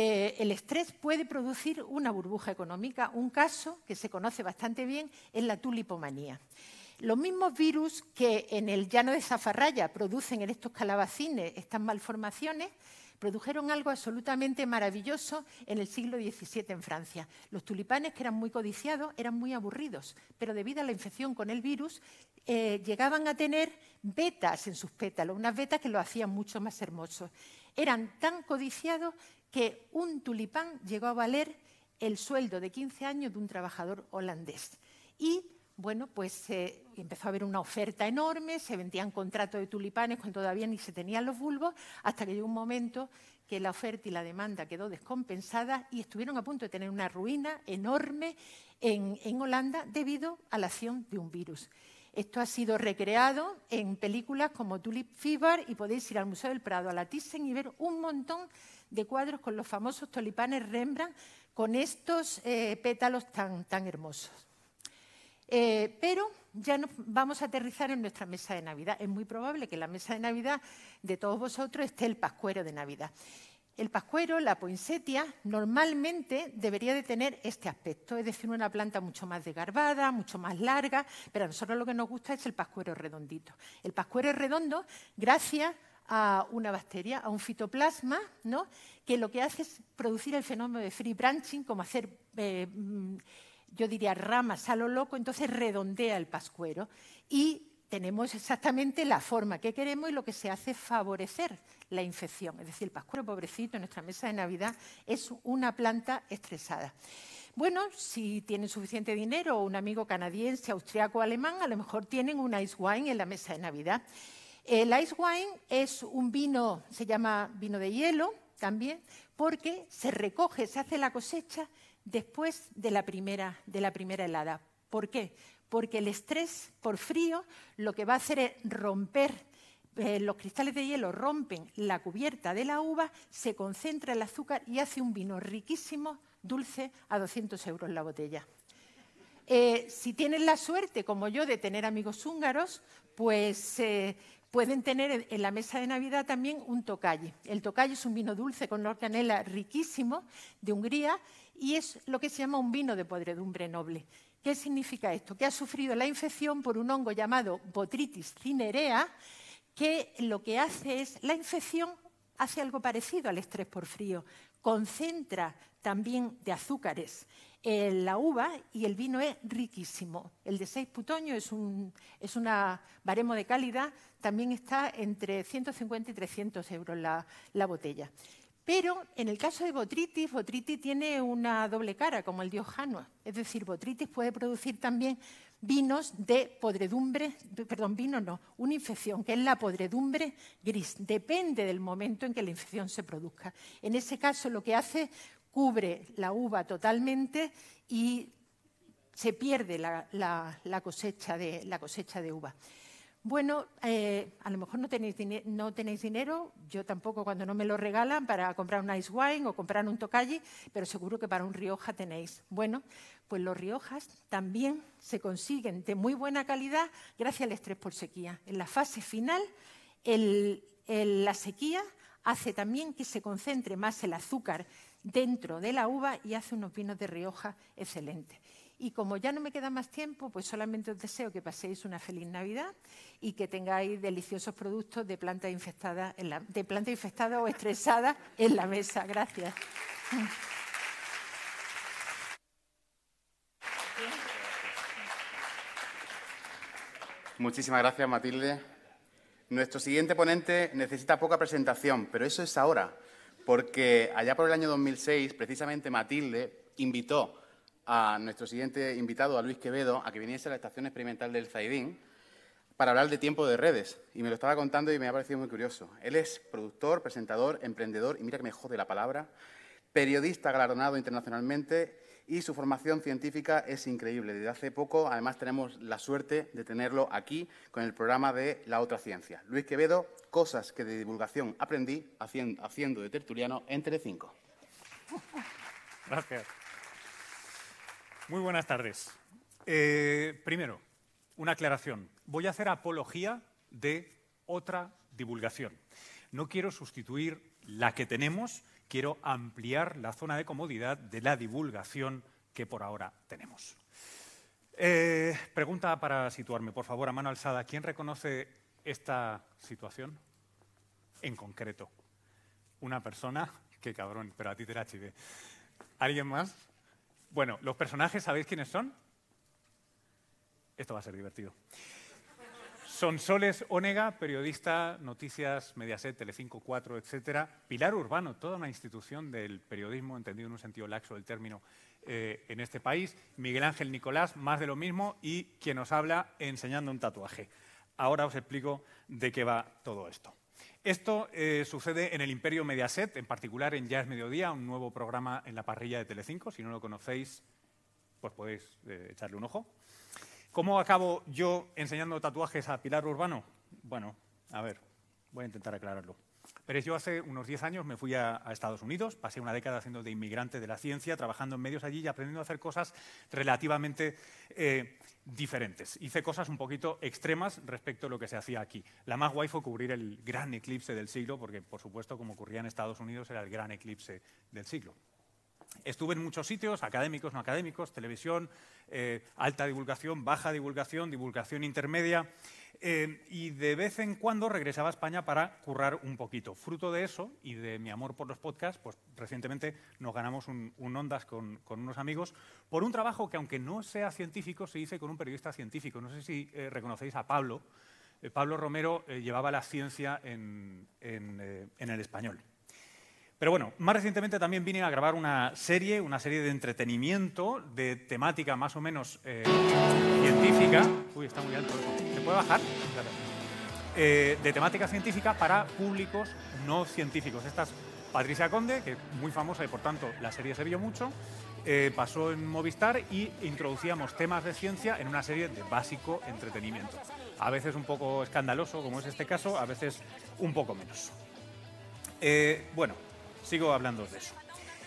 F: el estrés puede producir una burbuja económica. Un caso que se conoce bastante bien es la tulipomanía. Los mismos virus que en el llano de Zafarraya producen en estos calabacines estas malformaciones, produjeron algo absolutamente maravilloso en el siglo XVII en Francia. Los tulipanes, que eran muy codiciados, eran muy aburridos, pero debido a la infección con el virus, llegaban a tener vetas en sus pétalos, unas vetas que los hacían mucho más hermosos. Eran tan codiciados que un tulipán llegó a valer el sueldo de 15 años de un trabajador holandés. Y bueno, pues empezó a haber una oferta enorme, se vendían contratos de tulipanes cuando todavía ni se tenían los bulbos, hasta que llegó un momento que la oferta y la demanda quedó descompensada y estuvieron a punto de tener una ruina enorme en Holanda debido a la acción de un virus. Esto ha sido recreado en películas como Tulip Fever y podéis ir al Museo del Prado, a la Thyssen, y ver un montón de cuadros con los famosos tulipanes Rembrandt con estos pétalos tan hermosos. Pero ya nos vamos a aterrizar en nuestra mesa de Navidad. Es muy probable que en la mesa de Navidad de todos vosotros esté el pascuero de Navidad. El pascuero, la poinsettia, normalmente debería de tener este aspecto, es decir, una planta mucho más desgarbada, mucho más larga, pero a nosotros lo que nos gusta es el pascuero redondito. El pascuero es redondo gracias a una bacteria, a un fitoplasma, ¿no?, que lo que hace es producir el fenómeno de free branching, como hacer yo diría ramas a lo loco, entonces redondea el pascuero y tenemos exactamente la forma que queremos y lo que se hace es favorecer la infección. Es decir, el pascuero pobrecito en nuestra mesa de Navidad es una planta estresada. Bueno, si tienen suficiente dinero o un amigo canadiense, austriaco o alemán, a lo mejor tienen un ice wine en la mesa de Navidad. El ice wine es un vino, se llama vino de hielo también, porque se recoge, se hace la cosecha después de la primera helada. ¿Por qué? Porque el estrés por frío lo que va a hacer es romper, los cristales de hielo rompen la cubierta de la uva, se concentra el azúcar y hace un vino riquísimo, dulce, a 200 euros la botella. Si tienen la suerte, como yo, de tener amigos húngaros, pues pueden tener en la mesa de Navidad también un tokaji. El tokaji es un vino dulce con canela riquísimo de Hungría y es lo que se llama un vino de podredumbre noble. ¿Qué significa esto? Que ha sufrido la infección por un hongo llamado Botrytis cinerea, que lo que hace es, la infección hace algo parecido al estrés por frío, concentra también de azúcares en la uva y el vino es riquísimo. El de 6 putoños es una baremo de calidad, también está entre 150 y 300 euros la botella. Pero en el caso de Botrytis, Botrytis tiene una doble cara, como el dios Janus. Es decir, Botrytis puede producir también vinos de podredumbre, perdón, vino no, una infección, que es la podredumbre gris. Depende del momento en que la infección se produzca. En ese caso, lo que hace, cubre la uva totalmente y se pierde la cosecha de uva. Bueno, a lo mejor no tenéis dinero, yo tampoco cuando no me lo regalan, para comprar un ice wine o comprar un tokaji, pero seguro que para un Rioja tenéis. Bueno, pues los Riojas también se consiguen de muy buena calidad gracias al estrés por sequía. En la fase final, la sequía hace también que se concentre más el azúcar dentro de la uva y hace unos vinos de Rioja excelentes. Y como ya no me queda más tiempo, pues solamente os deseo que paséis una feliz Navidad y que tengáis deliciosos productos de planta infectada o estresada en la mesa. Gracias.
D: Muchísimas gracias, Matilde. Nuestro siguiente ponente necesita poca presentación, pero eso es ahora, porque allá por el año 2006, precisamente Matilde invitó a nuestro siguiente invitado, a Luis Quevedo, a que viniese a la Estación Experimental del Zaidín para hablar de tiempo de redes. Y me lo estaba contando y me ha parecido muy curioso. Él es productor, presentador, emprendedor, y mira que me jode la palabra, periodista galardonado internacionalmente, y su formación científica es increíble. Desde hace poco, además, tenemos la suerte de tenerlo aquí con el programa de La Otra Ciencia. Luis Quevedo, cosas que de divulgación aprendí haciendo de tertuliano en Telecinco.
G: Gracias. Muy buenas tardes. Primero, una aclaración. Voy a hacer apología de otra divulgación. No quiero sustituir la que tenemos, quiero ampliar la zona de comodidad de la divulgación que por ahora tenemos. Pregunta para situarme, por favor, a mano alzada. ¿Quién reconoce esta situación en concreto? Una persona, qué cabrón, pero a ti te la chivé. ¿Alguien más? Bueno, los personajes, ¿sabéis quiénes son? Esto va a ser divertido. Sonsoles Onega, periodista, Noticias, Mediaset, Telecinco, 4, etcétera. Pilar Urbano, toda una institución del periodismo, entendido en un sentido laxo del término, en este país. Miguel Ángel Nicolás, más de lo mismo, y quien nos habla enseñando un tatuaje. Ahora os explico de qué va todo esto. Esto sucede en el Imperio Mediaset, en particular en Ya es Mediodía, un nuevo programa en la parrilla de Telecinco. Si no lo conocéis, pues podéis echarle un ojo. ¿Cómo acabo yo enseñando tatuajes a Pilar Urbano? Bueno, a ver, voy a intentar aclararlo. Pero yo hace unos 10 años me fui a Estados Unidos, pasé una década haciendo de inmigrante de la ciencia, trabajando en medios allí y aprendiendo a hacer cosas relativamente diferentes. Hice cosas un poquito extremas respecto a lo que se hacía aquí. La más guay fue cubrir el gran eclipse del siglo, porque, por supuesto, como ocurría en Estados Unidos, era el gran eclipse del siglo. Estuve en muchos sitios, académicos, no académicos, televisión, alta divulgación, baja divulgación, divulgación intermedia, y de vez en cuando regresaba a España para currar un poquito. Fruto de eso y de mi amor por los podcasts, pues recientemente nos ganamos un Ondas con unos amigos por un trabajo que, aunque no sea científico, se hizo con un periodista científico. No sé si reconocéis a Pablo. Pablo Romero llevaba la ciencia en El Español. Pero bueno, más recientemente también vine a grabar una serie de entretenimiento, de temática más o menos científica. Uy, está muy alto eso. ¿Se puede bajar? De temática científica para públicos no científicos. Esta es Patricia Conde, que es muy famosa y por tanto la serie se vio mucho. Pasó en Movistar y introducíamos temas de ciencia en una serie de básico entretenimiento. A veces un poco escandaloso, como es este caso, a veces un poco menos. Bueno, sigo hablando de eso.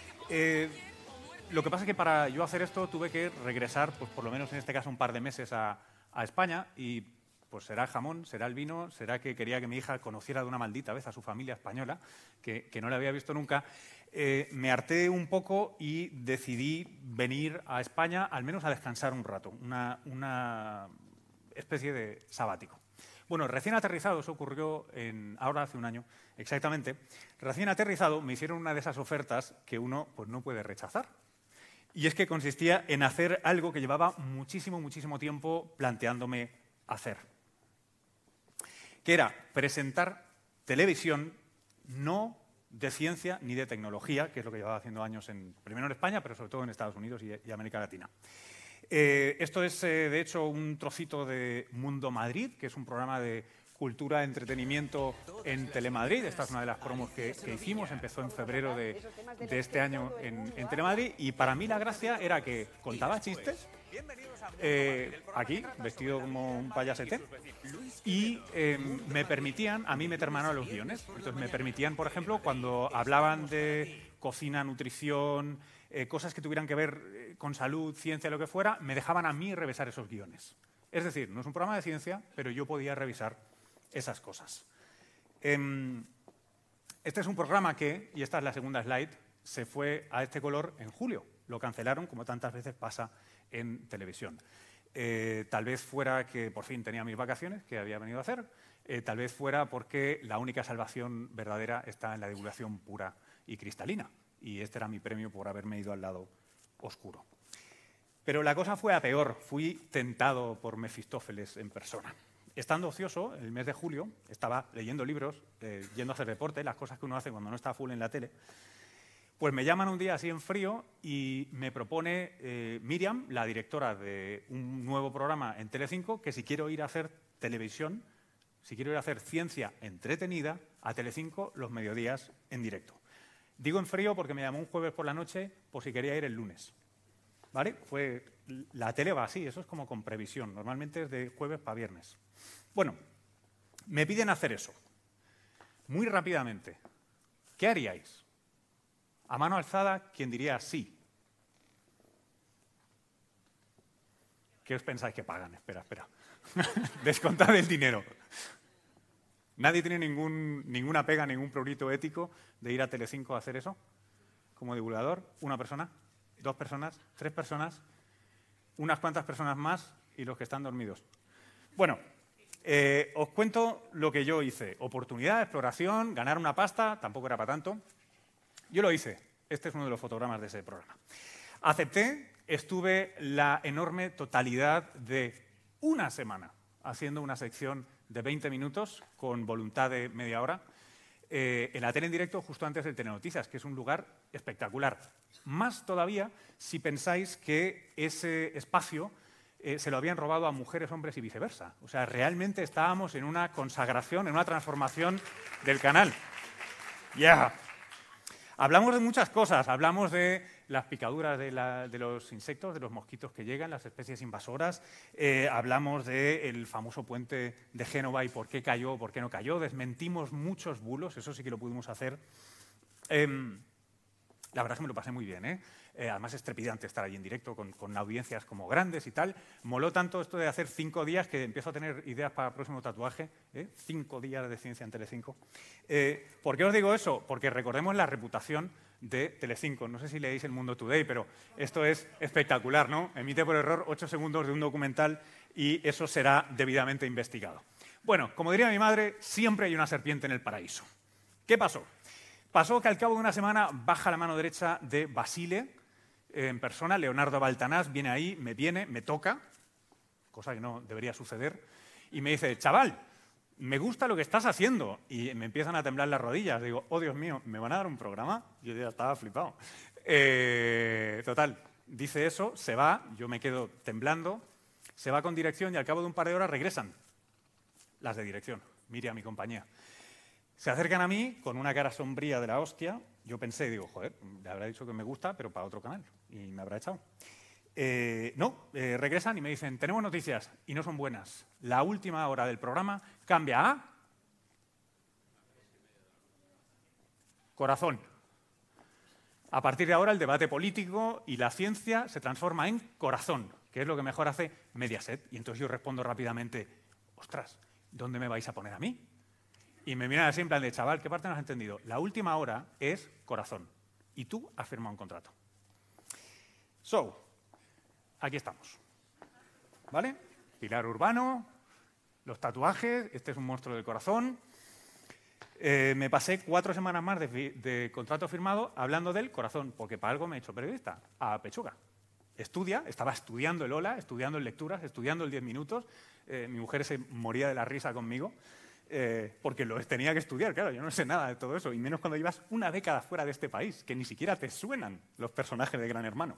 G: Lo que pasa es que para yo hacer esto tuve que regresar, pues por lo menos en este caso, un par de meses a España y pues será el jamón, será el vino, será que quería que mi hija conociera de una maldita vez a su familia española, que no la había visto nunca. Me harté un poco y decidí venir a España al menos a descansar un rato, una especie de sabático. Bueno, recién aterrizado, eso ocurrió ahora hace un año exactamente, recién aterrizado me hicieron una de esas ofertas que uno pues, no puede rechazar. Y es que consistía en hacer algo que llevaba muchísimo tiempo planteándome hacer. Que era presentar televisión no de ciencia ni de tecnología, que es lo que llevaba haciendo años primero en España, pero sobre todo en Estados Unidos y América Latina. Esto es, de hecho, un trocito de Mundo Madrid, que es un programa de cultura, entretenimiento en Telemadrid. Esta es una de las promos que hicimos, empezó en febrero de este año en Telemadrid, y para mí la gracia era que contaba chistes, aquí, vestido como un payasete, y me permitían a mí meter mano a los guiones. Entonces me permitían, por ejemplo, cuando hablaban de cocina, nutrición, cosas que tuvieran que ver con salud, ciencia, lo que fuera, me dejaban a mí revisar esos guiones. Es decir, no es un programa de ciencia, pero yo podía revisar esas cosas. Este es un programa que, y esta es la segunda slide, se fue a este color en julio. Lo cancelaron, como tantas veces pasa en televisión. Tal vez fuera que por fin tenía mis vacaciones, que había venido a hacer. Tal vez fuera porque la única salvación verdadera está en la divulgación pura y cristalina. Y este era mi premio por haberme ido al lado oscuro. Pero la cosa fue a peor. Fui tentado por Mefistófeles en persona. Estando ocioso, el mes de julio, estaba leyendo libros, yendo a hacer deporte, las cosas que uno hace cuando no está full en la tele. Pues me llaman un día así en frío y me propone Miriam, la directora de un nuevo programa en Telecinco, que si quiero ir a hacer televisión, si quiero ir a hacer ciencia entretenida a Telecinco los mediodías en directo. Digo en frío porque me llamó un jueves por la noche por si quería ir el lunes. ¿Vale? La tele va así, eso es como con previsión. Normalmente es de jueves para viernes. Bueno, me piden hacer eso. Muy rápidamente. ¿Qué haríais? A mano alzada, ¿quién diría sí? ¿Qué os pensáis que pagan? Espera. Descontad el dinero. ¿Nadie tiene ninguna pega, ningún prurito ético de ir a Telecinco a hacer eso? Como divulgador, ¿una persona? ¿2 personas? ¿3 personas? unas cuantas personas más y los que están dormidos. Bueno, os cuento lo que yo hice. Oportunidad, exploración, ganar una pasta, tampoco era para tanto. Yo lo hice. Este es uno de los fotogramas de ese programa. Acepté, estuve la enorme totalidad de una semana haciendo una sección de 20 minutos con voluntad de media hora en la tele en directo justo antes del Telenoticias, que es un lugar espectacular. Más todavía si pensáis que ese espacio se lo habían robado a mujeres, hombres y viceversa. O sea, realmente estábamos en una consagración, en una transformación del canal. ¡Ya! Hablamos de muchas cosas. Hablamos de las picaduras de los insectos, de los mosquitos que llegan, las especies invasoras. Hablamos del famoso puente de Génova y por qué cayó, por qué no cayó. Desmentimos muchos bulos, eso sí que lo pudimos hacer. La verdad es que me lo pasé muy bien, ¿eh? Además es trepidante estar allí en directo con audiencias como grandes y tal. Moló tanto esto de hacer 5 días que empiezo a tener ideas para el próximo tatuaje. 5 días de ciencia en Telecinco. ¿Por qué os digo eso? Porque recordemos la reputación de Telecinco. No sé si leéis El Mundo Today, pero esto es espectacular, ¿no? Emite por error 8 segundos de un documental y eso será debidamente investigado. Bueno, como diría mi madre, siempre hay una serpiente en el paraíso. ¿Qué pasó? Pasó que al cabo de una semana baja la mano derecha de Basile en persona, Leonardo Baltanás, viene ahí, me toca, cosa que no debería suceder, y me dice, chaval, me gusta lo que estás haciendo. Y me empiezan a temblar las rodillas. Digo, oh, Dios mío, ¿me van a dar un programa? Yo ya estaba flipado. Total, dice eso, se va, yo me quedo temblando, se va con dirección y al cabo de un par de horas regresan las de dirección, Miriam, mi compañía. Se acercan a mí con una cara sombría de la hostia. Yo pensé, digo, joder, le habrá dicho que me gusta, pero para otro canal. Y me habrá echado. Regresan y me dicen, tenemos noticias y no son buenas. La última hora del programa cambia a Corazón. A partir de ahora el debate político y la ciencia se transforma en Corazón, que es lo que mejor hace Mediaset. Y entonces yo respondo rápidamente, ostras, ¿dónde me vais a poner a mí? Y me miran así en plan de, chaval, ¿qué parte no has entendido? La última hora es Corazón. Y tú has firmado un contrato. Aquí estamos. ¿Vale? Pilar Urbano, los tatuajes, este es un monstruo del corazón. Me pasé 4 semanas más de contrato firmado hablando del corazón, porque para algo me he hecho periodista, a pechuga. Estaba estudiando el Ola, estudiando en lecturas, estudiando el 10 minutos. Mi mujer se moría de la risa conmigo. Porque lo tenía que estudiar, claro, yo no sé nada de todo eso, y menos cuando llevas una década fuera de este país, que ni siquiera te suenan los personajes de Gran Hermano.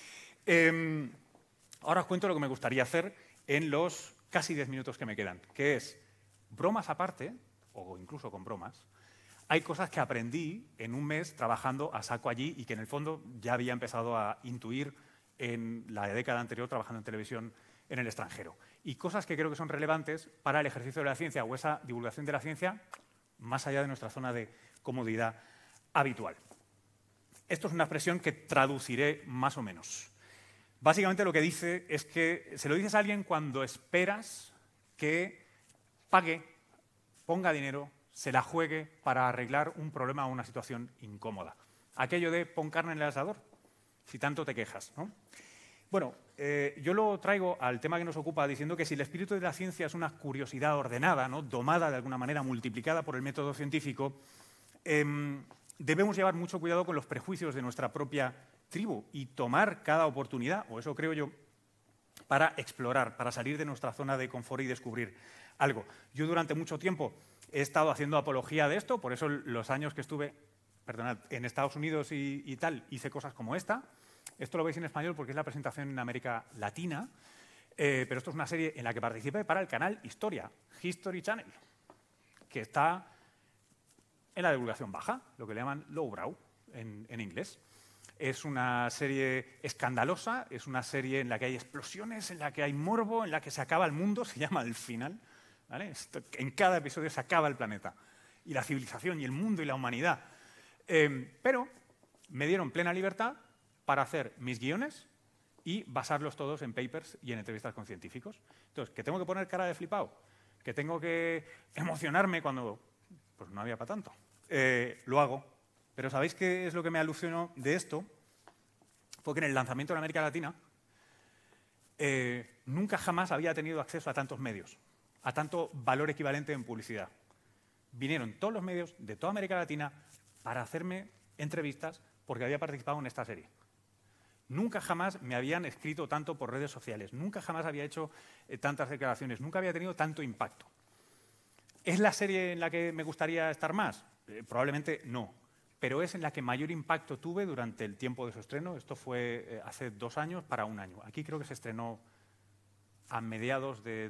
G: Ahora os cuento lo que me gustaría hacer en los casi 10 minutos que me quedan, que es, bromas aparte, o incluso con bromas, hay cosas que aprendí en un mes trabajando a saco allí y que en el fondo ya había empezado a intuir en la década anterior trabajando en televisión en el extranjero. Y cosas que creo que son relevantes para el ejercicio de la ciencia o esa divulgación de la ciencia más allá de nuestra zona de comodidad habitual. Esto es una expresión que traduciré más o menos. Básicamente lo que dice es que se lo dices a alguien cuando esperas que pague, ponga dinero, se la juegue para arreglar un problema o una situación incómoda. Aquello de pon carne en el asador, si tanto te quejas, ¿no? Bueno, yo lo traigo al tema que nos ocupa diciendo que si el espíritu de la ciencia es una curiosidad ordenada, ¿no?, domada de alguna manera, multiplicada por el método científico, debemos llevar mucho cuidado con los prejuicios de nuestra propia tribu y tomar cada oportunidad, o eso creo yo, para explorar, para salir de nuestra zona de confort y descubrir algo. Yo durante mucho tiempo he estado haciendo apología de esto, por eso los años que estuve, en Estados Unidos y tal, hice cosas como esta. Esto lo veis en español porque es la presentación en América Latina, pero esto es una serie en la que participé para el canal Historia, History Channel, que está en la divulgación baja, lo que le llaman lowbrow en inglés. Es una serie escandalosa, es una serie en la que hay explosiones, en la que hay morbo, en la que se acaba el mundo, se llama El Final, ¿vale? En cada episodio se acaba el planeta, y la civilización, y el mundo, y la humanidad. Pero me dieron plena libertad para hacer mis guiones y basarlos todos en papers y en entrevistas con científicos. Entonces, que tengo que poner cara de flipado, que tengo que emocionarme cuando pues no había para tanto. Lo hago. Pero ¿sabéis qué es lo que me alucinó de esto? Fue que en el lanzamiento en América Latina nunca jamás había tenido acceso a tantos medios, a tanto valor equivalente en publicidad. Vinieron todos los medios de toda América Latina para hacerme entrevistas porque había participado en esta serie. Nunca jamás me habían escrito tanto por redes sociales, nunca jamás había hecho tantas declaraciones, nunca había tenido tanto impacto. ¿Es la serie en la que me gustaría estar más? Probablemente no, pero es en la que mayor impacto tuve durante el tiempo de su estreno. Esto fue hace 2 años para 1 año. Aquí creo que se estrenó a mediados de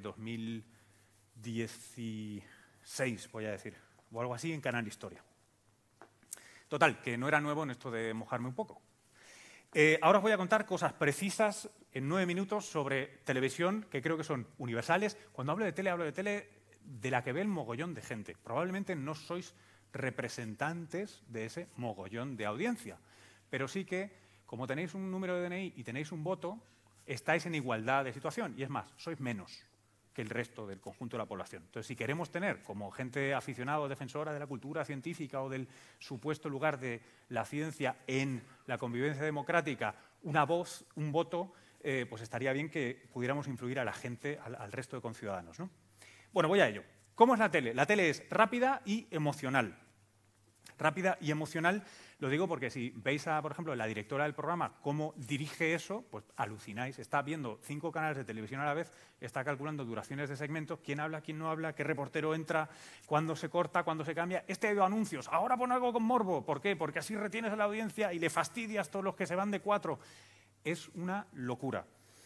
G: 2016, voy a decir, o algo así, en Canal Historia. Total, que no era nuevo en esto de mojarme un poco. Ahora os voy a contar cosas precisas en 9 minutos sobre televisión que creo que son universales. Cuando hablo de tele de la que ve el mogollón de gente. Probablemente no sois representantes de ese mogollón de audiencia, pero sí que, como tenéis un número de DNI y tenéis un voto, estáis en igualdad de situación. Y es más, sois menos que el resto del conjunto de la población. Entonces, si queremos tener, como gente aficionada o defensora de la cultura científica o del supuesto lugar de la ciencia en la convivencia democrática, una voz, un voto, pues estaría bien que pudiéramos influir a la gente, al resto de conciudadanos, ¿no? Bueno, voy a ello. ¿Cómo es la tele? La tele es rápida y emocional. Rápida y emocional, lo digo porque si veis a, por ejemplo, la directora del programa, cómo dirige eso, pues alucináis. Está viendo 5 canales de televisión a la vez, está calculando duraciones de segmentos, quién habla, quién no habla, qué reportero entra, cuándo se corta, cuándo se cambia. Este ha ido a anuncios, ahora pon algo con morbo. ¿Por qué? Porque así retienes a la audiencia y le fastidias todos los que se van de 4. Es una locura.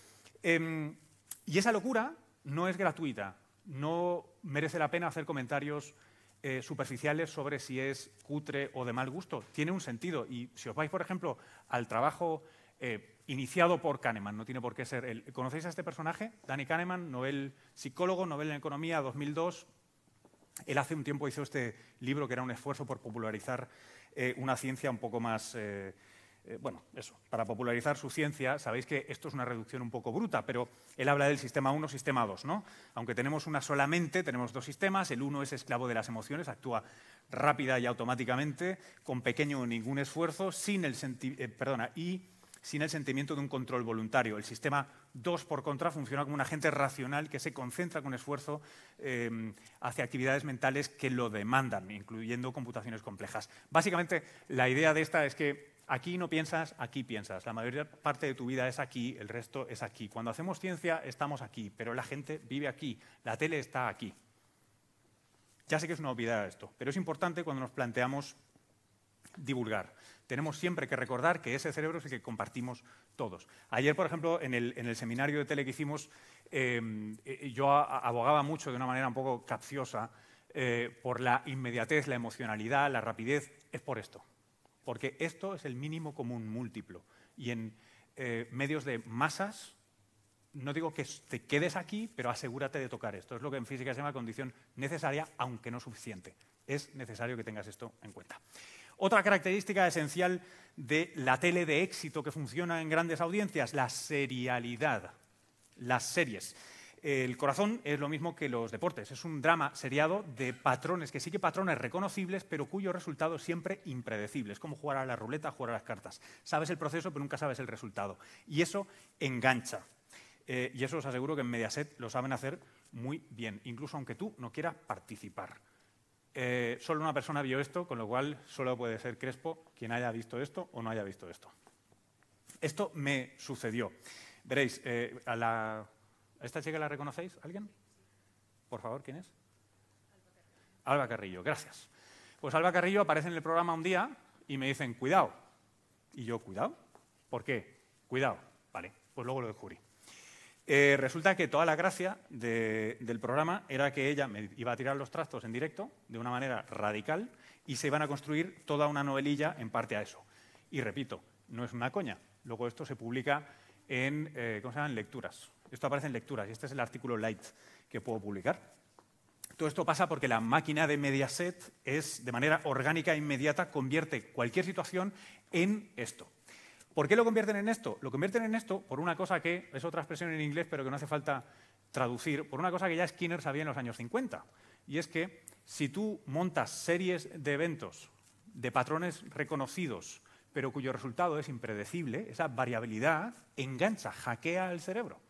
G: Y esa locura no es gratuita. No merece la pena hacer comentarios superficiales sobre si es cutre o de mal gusto. Tiene un sentido. Y si os vais, por ejemplo, al trabajo iniciado por Kahneman, no tiene por qué ser él. ¿Conocéis a este personaje? Danny Kahneman, psicólogo, Nobel en Economía, 2002. Él hace un tiempo hizo este libro que era un esfuerzo por popularizar una ciencia un poco más... bueno, eso, para popularizar su ciencia. Sabéis que esto es una reducción un poco bruta, pero él habla del sistema 1, sistema 2, ¿no? Aunque tenemos una sola mente, tenemos 2 sistemas. El 1 es esclavo de las emociones, actúa rápida y automáticamente, con pequeño o ningún esfuerzo, sin el sentimiento de un control voluntario. El sistema 2, por contra, funciona como un agente racional que se concentra con esfuerzo hacia actividades mentales que lo demandan, incluyendo computaciones complejas. Básicamente, la idea de esta es que aquí no piensas, aquí piensas. La mayor parte de tu vida es aquí, el resto es aquí. Cuando hacemos ciencia estamos aquí, pero la gente vive aquí. La tele está aquí. Ya sé que es una obviedad esto, pero es importante cuando nos planteamos divulgar. Tenemos siempre que recordar que ese cerebro es el que compartimos todos. Ayer, por ejemplo, en el seminario de tele que hicimos, yo abogaba mucho de una manera un poco capciosa por la inmediatez, la emocionalidad, la rapidez. Es por esto. Porque esto es el mínimo común múltiplo. Y en medios de masas, no digo que te quedes aquí, pero asegúrate de tocar esto. Es lo que en física se llama condición necesaria, aunque no suficiente. Es necesario que tengas esto en cuenta. Otra característica esencial de la tele de éxito que funciona en grandes audiencias, la serialidad, las series. El corazón es lo mismo que los deportes, es un drama seriado de patrones, que sigue patrones reconocibles, pero cuyo resultado es siempre impredecible. Es como jugar a la ruleta, jugar a las cartas. Sabes el proceso, pero nunca sabes el resultado. Y eso engancha. Y eso os aseguro que en Mediaset lo saben hacer muy bien, incluso aunque tú no quieras participar. Solo una persona vio esto, con lo cual solo puede ser Crespo quien haya visto esto o no haya visto esto. Esto me sucedió. Veréis, ¿a esta chica la reconocéis? ¿Alguien? Por favor, ¿quién es? Alba Carrillo, gracias. Pues Alba Carrillo aparece en el programa un día y me dicen, cuidado. Y yo, ¿cuidado? ¿Por qué? Cuidado. Vale, pues luego lo descubrí. Resulta que toda la gracia del programa era que ella me iba a tirar los trastos en directo de una manera radical y se iban a construir toda una novelilla en parte a eso. Y repito, no es una coña. Luego esto se publica en, ¿cómo se llaman? Lecturas. Esto aparece en lecturas y este es el artículo light que puedo publicar. Todo esto pasa porque la máquina de Mediaset es, de manera orgánica e inmediata, convierte cualquier situación en esto. ¿Por qué lo convierten en esto? Lo convierten en esto por una cosa que es otra expresión en inglés, pero que no hace falta traducir, por una cosa que ya Skinner sabía en los años 50. Y es que si tú montas series de eventos de patrones reconocidos, pero cuyo resultado es impredecible, esa variabilidad engancha, hackea el cerebro.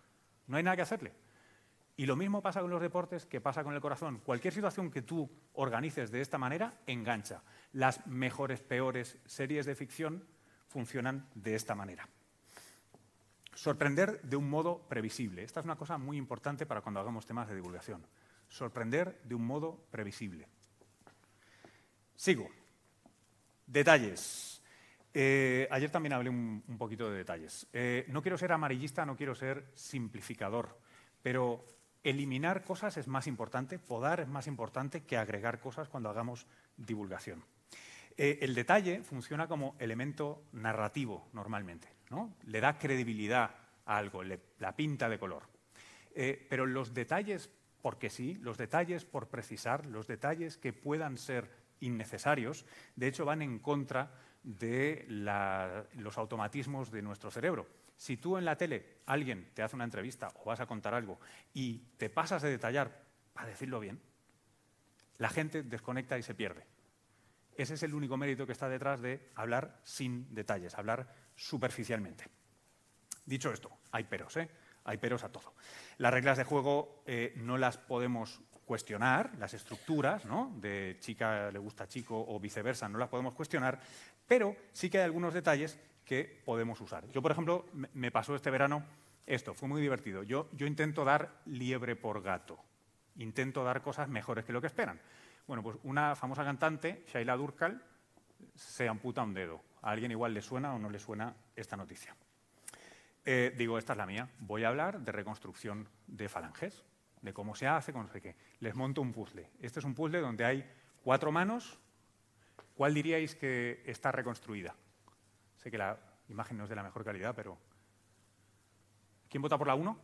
G: No hay nada que hacerle. Y lo mismo pasa con los deportes que pasa con el corazón. Cualquier situación que tú organices de esta manera engancha. Las mejores, peores series de ficción funcionan de esta manera. Sorprender de un modo previsible. Esta es una cosa muy importante para cuando hagamos temas de divulgación. Sorprender de un modo previsible. Sigo. Detalles. Ayer también hablé un poquito de detalles. No quiero ser amarillista, no quiero ser simplificador, pero eliminar cosas es más importante, podar es más importante que agregar cosas cuando hagamos divulgación. El detalle funciona como elemento narrativo normalmente, ¿no? Le da credibilidad a algo, la pinta de color. Pero los detalles, porque sí, los detalles por precisar, los detalles que puedan ser innecesarios, de hecho van en contra de los automatismos de nuestro cerebro. Si tú en la tele alguien te hace una entrevista o vas a contar algo y te pasas de detallar para decirlo bien, la gente desconecta y se pierde. Ese es el único mérito que está detrás de hablar sin detalles, hablar superficialmente. Dicho esto, hay peros, hay peros a todo. Las reglas de juego no las podemos cuestionar, las estructuras, ¿no?, de chica le gusta chico o viceversa, no las podemos cuestionar, pero sí que hay algunos detalles que podemos usar. Yo, por ejemplo, me pasó este verano esto, fue muy divertido. Yo intento dar liebre por gato, intento dar cosas mejores que lo que esperan. Bueno, pues una famosa cantante, Shaila Durkal, se amputa un dedo. A alguien igual le suena o no le suena esta noticia. Digo, esta es la mía. Voy a hablar de reconstrucción de falanges, de cómo se hace, con no sé qué. Les monto un puzzle. Este es un puzzle donde hay 4 manos. ¿Cuál diríais que está reconstruida? Sé que la imagen no es de la mejor calidad, pero... ¿Quién vota por la 1?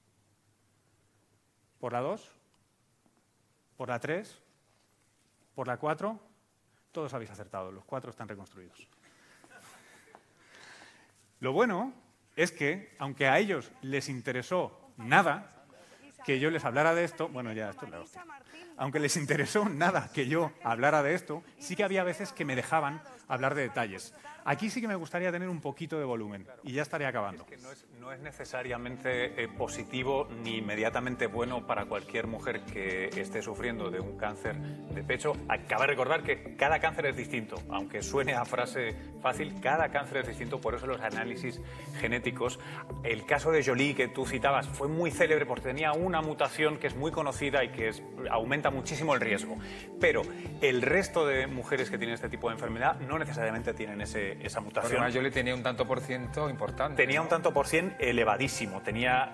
G: ¿Por la 2? ¿Por la 3? ¿Por la 4? Todos habéis acertado, los 4 están reconstruidos. Lo bueno es que, aunque a ellos les interesó nada que yo les hablara de esto, bueno, ya, esto es la hostia. Aunque les interesó nada que yo hablara de esto, sí que había veces que me dejaban hablar de detalles. Aquí sí que me gustaría tener un poquito de volumen y ya estaría acabando.
H: Es que no es necesariamente positivo ni inmediatamente bueno para cualquier mujer que esté sufriendo de un cáncer de pecho. Cabe recordar que cada cáncer es distinto, aunque suene a frase fácil, cada cáncer es distinto, por eso los análisis genéticos. El caso de Jolie que tú citabas fue muy célebre porque tenía una mutación que es muy conocida y que aumenta muchísimo el riesgo. Pero el resto de mujeres que tienen este tipo de enfermedad no necesariamente tienen esa mutación.
I: Además, yo le tenía un tanto por ciento importante.
H: Tenía un tanto por cien elevadísimo. Tenía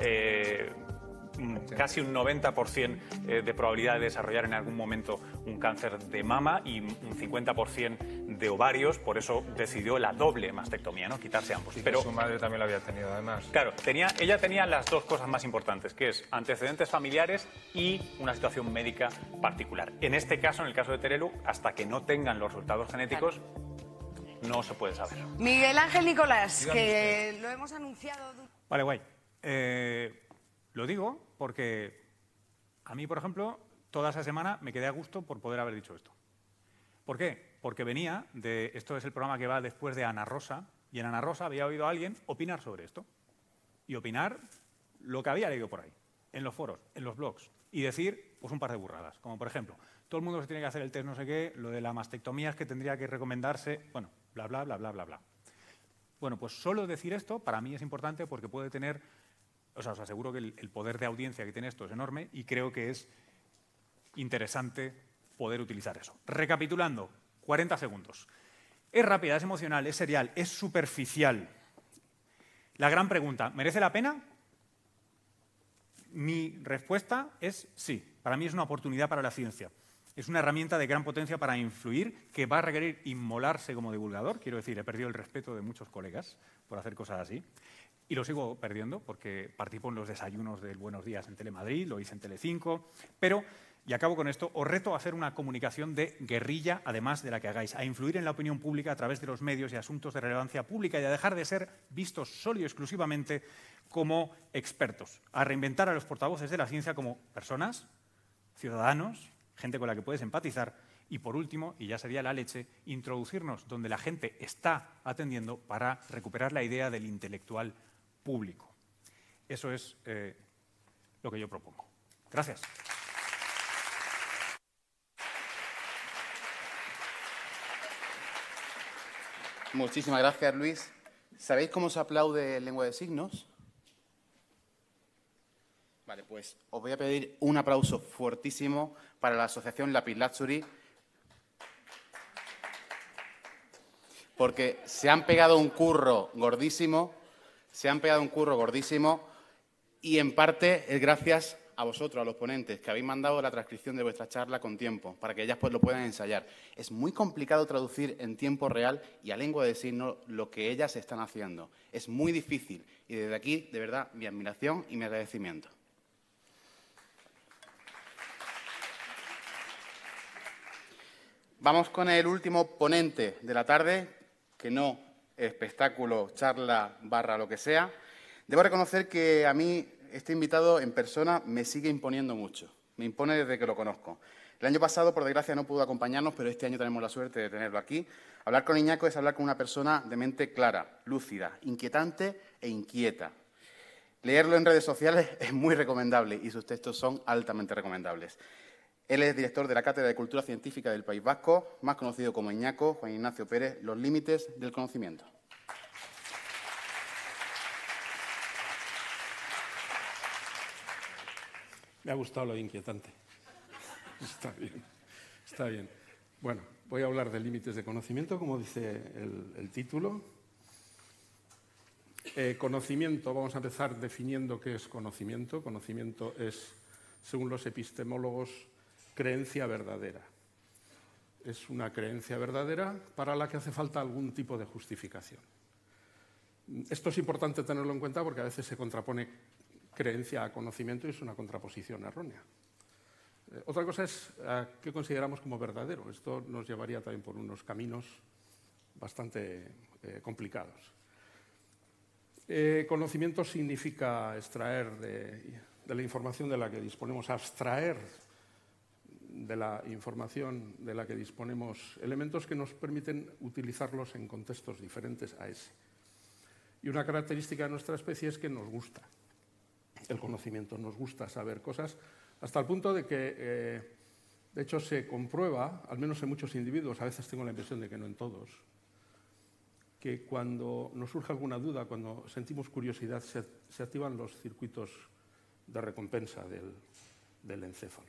H: casi un 90% de probabilidad de desarrollar en algún momento un cáncer de mama y un 50% de ovarios. Por eso decidió la doble mastectomía, ¿no? Quitarse ambos.
I: Pero su madre también lo había tenido, además.
H: Claro, ella tenía las dos cosas más importantes, que es antecedentes familiares y una situación médica particular. En este caso, en el caso de Terelu, hasta que no tengan los resultados genéticos, no se puede saber.
J: Miguel Ángel Nicolás, que lo hemos anunciado.
G: Vale, guay. Lo digo porque a mí, por ejemplo, toda esa semana me quedé a gusto por poder haber dicho esto. ¿Por qué? Porque venía de... Esto es el programa que va después de Ana Rosa, y en Ana Rosa había oído a alguien opinar sobre esto. Y opinar lo que había leído por ahí, en los foros, en los blogs, y decir pues un par de burradas, como por ejemplo, todo el mundo se tiene que hacer el test no sé qué, lo de la mastectomía es que tendría que recomendarse, bueno, bla, bla, bla, bla, bla, bla. Bueno, pues solo decir esto para mí es importante porque puede tener... O sea, os aseguro que el poder de audiencia que tiene esto es enorme y creo que es interesante poder utilizar eso. Recapitulando, 40 segundos. Es rápida, es emocional, es serial, es superficial. La gran pregunta, ¿merece la pena? Mi respuesta es sí. Para mí es una oportunidad para la ciencia. Es una herramienta de gran potencia para influir, que va a requerir inmolarse como divulgador. Quiero decir, he perdido el respeto de muchos colegas por hacer cosas así. Y lo sigo perdiendo porque participo en los desayunos del Buenos Días en Telemadrid, lo hice en Telecinco, pero, y acabo con esto, os reto a hacer una comunicación de guerrilla, además de la que hagáis, a influir en la opinión pública a través de los medios y asuntos de relevancia pública y a dejar de ser vistos solo y exclusivamente como expertos, a reinventar a los portavoces de la ciencia como personas, ciudadanos, gente con la que puedes empatizar y, por último, y ya sería la leche, introducirnos donde la gente está atendiendo para recuperar la idea del intelectual público. Eso es lo que yo propongo. Gracias.
D: Muchísimas gracias, Luis. ¿Sabéis cómo se aplaude en lengua de signos? Vale, pues os voy a pedir un aplauso fuertísimo para la asociación Lapislázuli, porque se han pegado un curro gordísimo, y en parte es gracias a vosotros, a los ponentes, que habéis mandado la transcripción de vuestra charla con tiempo, para que ellas pues lo puedan ensayar. Es muy complicado traducir en tiempo real y a lengua de signos lo que ellas están haciendo. Es muy difícil y desde aquí, de verdad, mi admiración y mi agradecimiento. Vamos con el último ponente de la tarde, que no espectáculo, charla, barra, lo que sea. Debo reconocer que a mí este invitado en persona me sigue imponiendo mucho. Me impone desde que lo conozco. El año pasado, por desgracia, no pudo acompañarnos, pero este año tenemos la suerte de tenerlo aquí. Hablar con Iñaco es hablar con una persona de mente clara, lúcida, inquietante e inquieta. Leerlo en redes sociales es muy recomendable y sus textos son altamente recomendables. Él es director de la Cátedra de Cultura Científica del País Vasco, más conocido como Iñaco, Juan Ignacio Pérez, Los límites del conocimiento.
K: Me ha gustado lo de inquietante. Está bien, está bien. Bueno, voy a hablar de límites de conocimiento, como dice el título. Conocimiento, vamos a empezar definiendo qué es conocimiento. Conocimiento es, según los epistemólogos, creencia verdadera. Es una creencia verdadera para la que hace falta algún tipo de justificación. Esto es importante tenerlo en cuenta porque a veces se contrapone creencia a conocimiento y es una contraposición errónea. Otra cosa es qué consideramos como verdadero. Esto nos llevaría también por unos caminos bastante complicados. Conocimiento significa extraer de la información de la que disponemos, abstraer de la información de la que disponemos elementos que nos permiten utilizarlos en contextos diferentes a ese. Y una característica de nuestra especie es que nos gusta el conocimiento, nos gusta saber cosas, hasta el punto de que, de hecho, se comprueba, al menos en muchos individuos, a veces tengo la impresión de que no en todos, que cuando nos surge alguna duda, cuando sentimos curiosidad, se activan los circuitos de recompensa del encéfalo.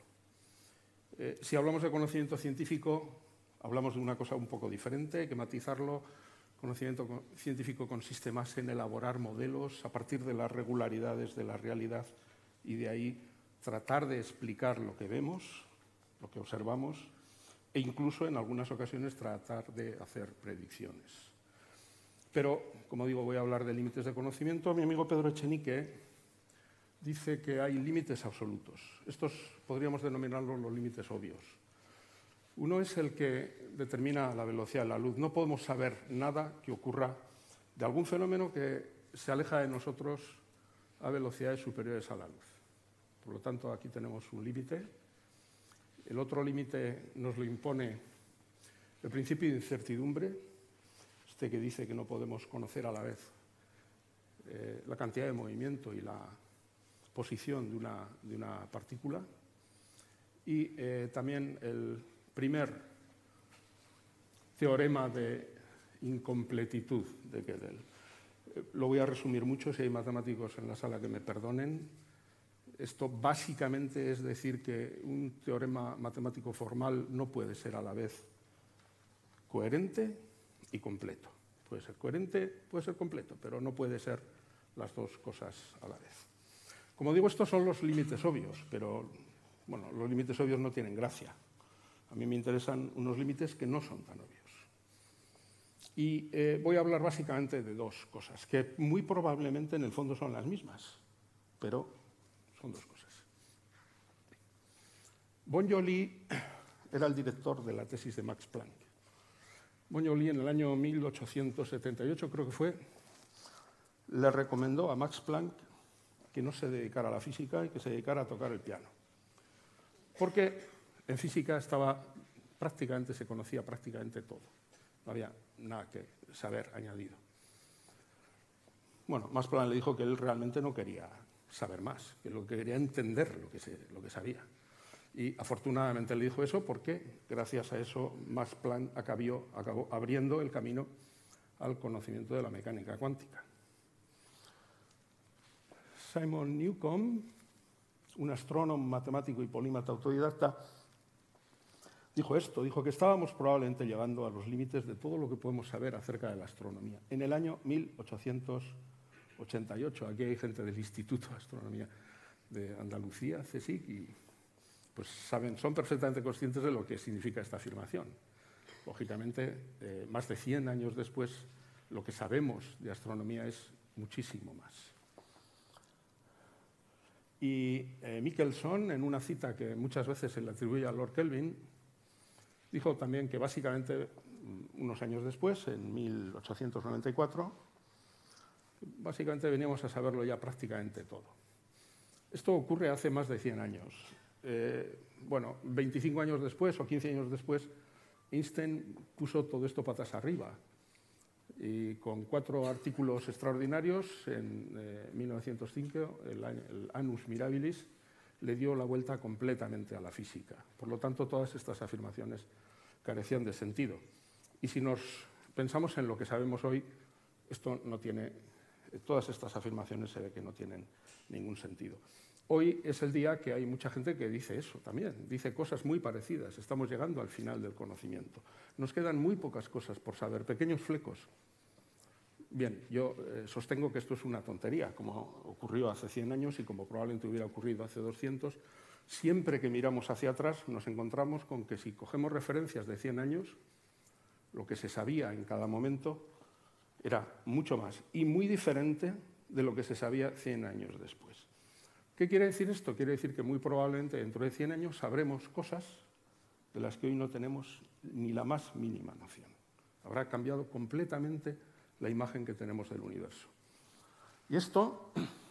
K: Si hablamos de conocimiento científico, hablamos de una cosa un poco diferente, hay que matizarlo. Conocimiento científico consiste más en elaborar modelos a partir de las regularidades de la realidad y de ahí tratar de explicar lo que vemos, lo que observamos e incluso en algunas ocasiones tratar de hacer predicciones. Pero, como digo, voy a hablar de límites de conocimiento. Mi amigo Pedro Echenique dice que hay límites absolutos. Estos podríamos denominarlos los límites obvios. Uno es el que determina la velocidad de la luz. No podemos saber nada que ocurra de algún fenómeno que se aleja de nosotros a velocidades superiores a la luz. Por lo tanto, aquí tenemos un límite. El otro límite nos lo impone el principio de incertidumbre, este que dice que no podemos conocer a la vez la cantidad de movimiento y la posición de una partícula. Y también el primer teorema de incompletitud de Gödel. Lo voy a resumir mucho, si hay matemáticos en la sala que me perdonen. Esto básicamente es decir que un teorema matemático formal no puede ser a la vez coherente y completo. Puede ser coherente, puede ser completo, pero no puede ser las dos cosas a la vez. Como digo, estos son los límites obvios, pero bueno, los límites obvios no tienen gracia. A mí me interesan unos límites que no son tan obvios. Y voy a hablar básicamente de dos cosas, que muy probablemente en el fondo son las mismas, pero son dos cosas. Bon-Joly era el director de la tesis de Max Planck. Bon-Joly en el año 1878, creo que fue, le recomendó a Max Planck que no se dedicara a la física y que se dedicara a tocar el piano. Porque en física se conocía prácticamente todo. No había nada que saber añadido. Bueno, Max Planck le dijo que él realmente no quería saber más, que lo que quería entender lo que sabía. Y afortunadamente le dijo eso porque, gracias a eso, Max Planck acabó abriendo el camino al conocimiento de la mecánica cuántica. Simon Newcomb, un astrónomo, matemático y polímata autodidacta, dijo que estábamos probablemente llegando a los límites de todo lo que podemos saber acerca de la astronomía. En el año 1888, aquí hay gente del Instituto de Astronomía de Andalucía, CSIC, y pues son perfectamente conscientes de lo que significa esta afirmación. Lógicamente, más de 100 años después, lo que sabemos de astronomía es muchísimo más. Y Michelson, en una cita que muchas veces se le atribuye a Lord Kelvin, dijo también que básicamente, unos años después, en 1894, básicamente veníamos a saberlo ya prácticamente todo. Esto ocurre hace más de 100 años. 25 años después o 15 años después, Einstein puso todo esto patas arriba. Y con 4 artículos extraordinarios, en 1905, el Annus Mirabilis le dio la vuelta completamente a la física. Por lo tanto, todas estas afirmaciones carecían de sentido. Y si nos pensamos en lo que sabemos hoy, todas estas afirmaciones se ve que no tienen ningún sentido. Hoy es el día que hay mucha gente que dice eso también, dice cosas muy parecidas. Estamos llegando al final del conocimiento. Nos quedan muy pocas cosas por saber, pequeños flecos. Bien, yo sostengo que esto es una tontería, como ocurrió hace 100 años y como probablemente hubiera ocurrido hace 200. Siempre que miramos hacia atrás nos encontramos con que si cogemos referencias de 100 años, lo que se sabía en cada momento era mucho más y muy diferente de lo que se sabía 100 años después. ¿Qué quiere decir esto? Quiere decir que muy probablemente dentro de 100 años sabremos cosas de las que hoy no tenemos ni la más mínima noción. Habrá cambiado completamente la imagen que tenemos del universo. Y esto,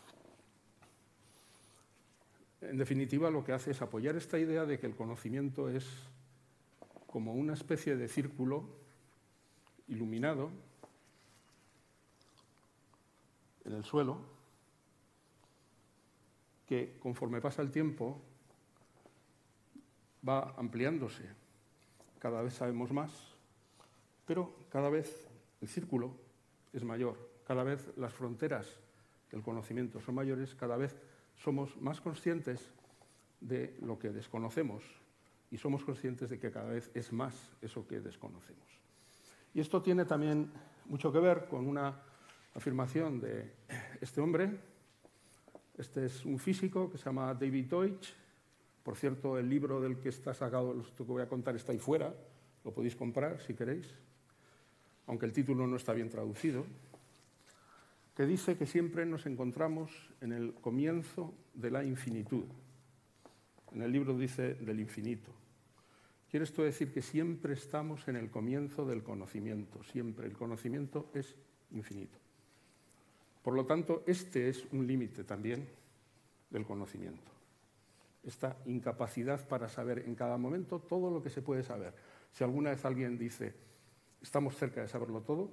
K: en definitiva, lo que hace es apoyar esta idea de que el conocimiento es como una especie de círculo iluminado en el suelo que, conforme pasa el tiempo, va ampliándose. Cada vez sabemos más, pero cada vez el círculo es mayor. Cada vez las fronteras del conocimiento son mayores, cada vez somos más conscientes de lo que desconocemos y somos conscientes de que cada vez es más eso que desconocemos. Y esto tiene también mucho que ver con una afirmación de este hombre. Este es un físico que se llama David Deutsch. Por cierto, el libro del que está sacado, esto que voy a contar, está ahí fuera. Lo podéis comprar si queréis, aunque el título no está bien traducido, que dice que siempre nos encontramos en el comienzo de la infinitud. En el libro dice del infinito. Quiere esto decir que siempre estamos en el comienzo del conocimiento, siempre. El conocimiento es infinito. Por lo tanto, este es un límite también del conocimiento. Esta incapacidad para saber en cada momento todo lo que se puede saber. Si alguna vez alguien dice, estamos cerca de saberlo todo,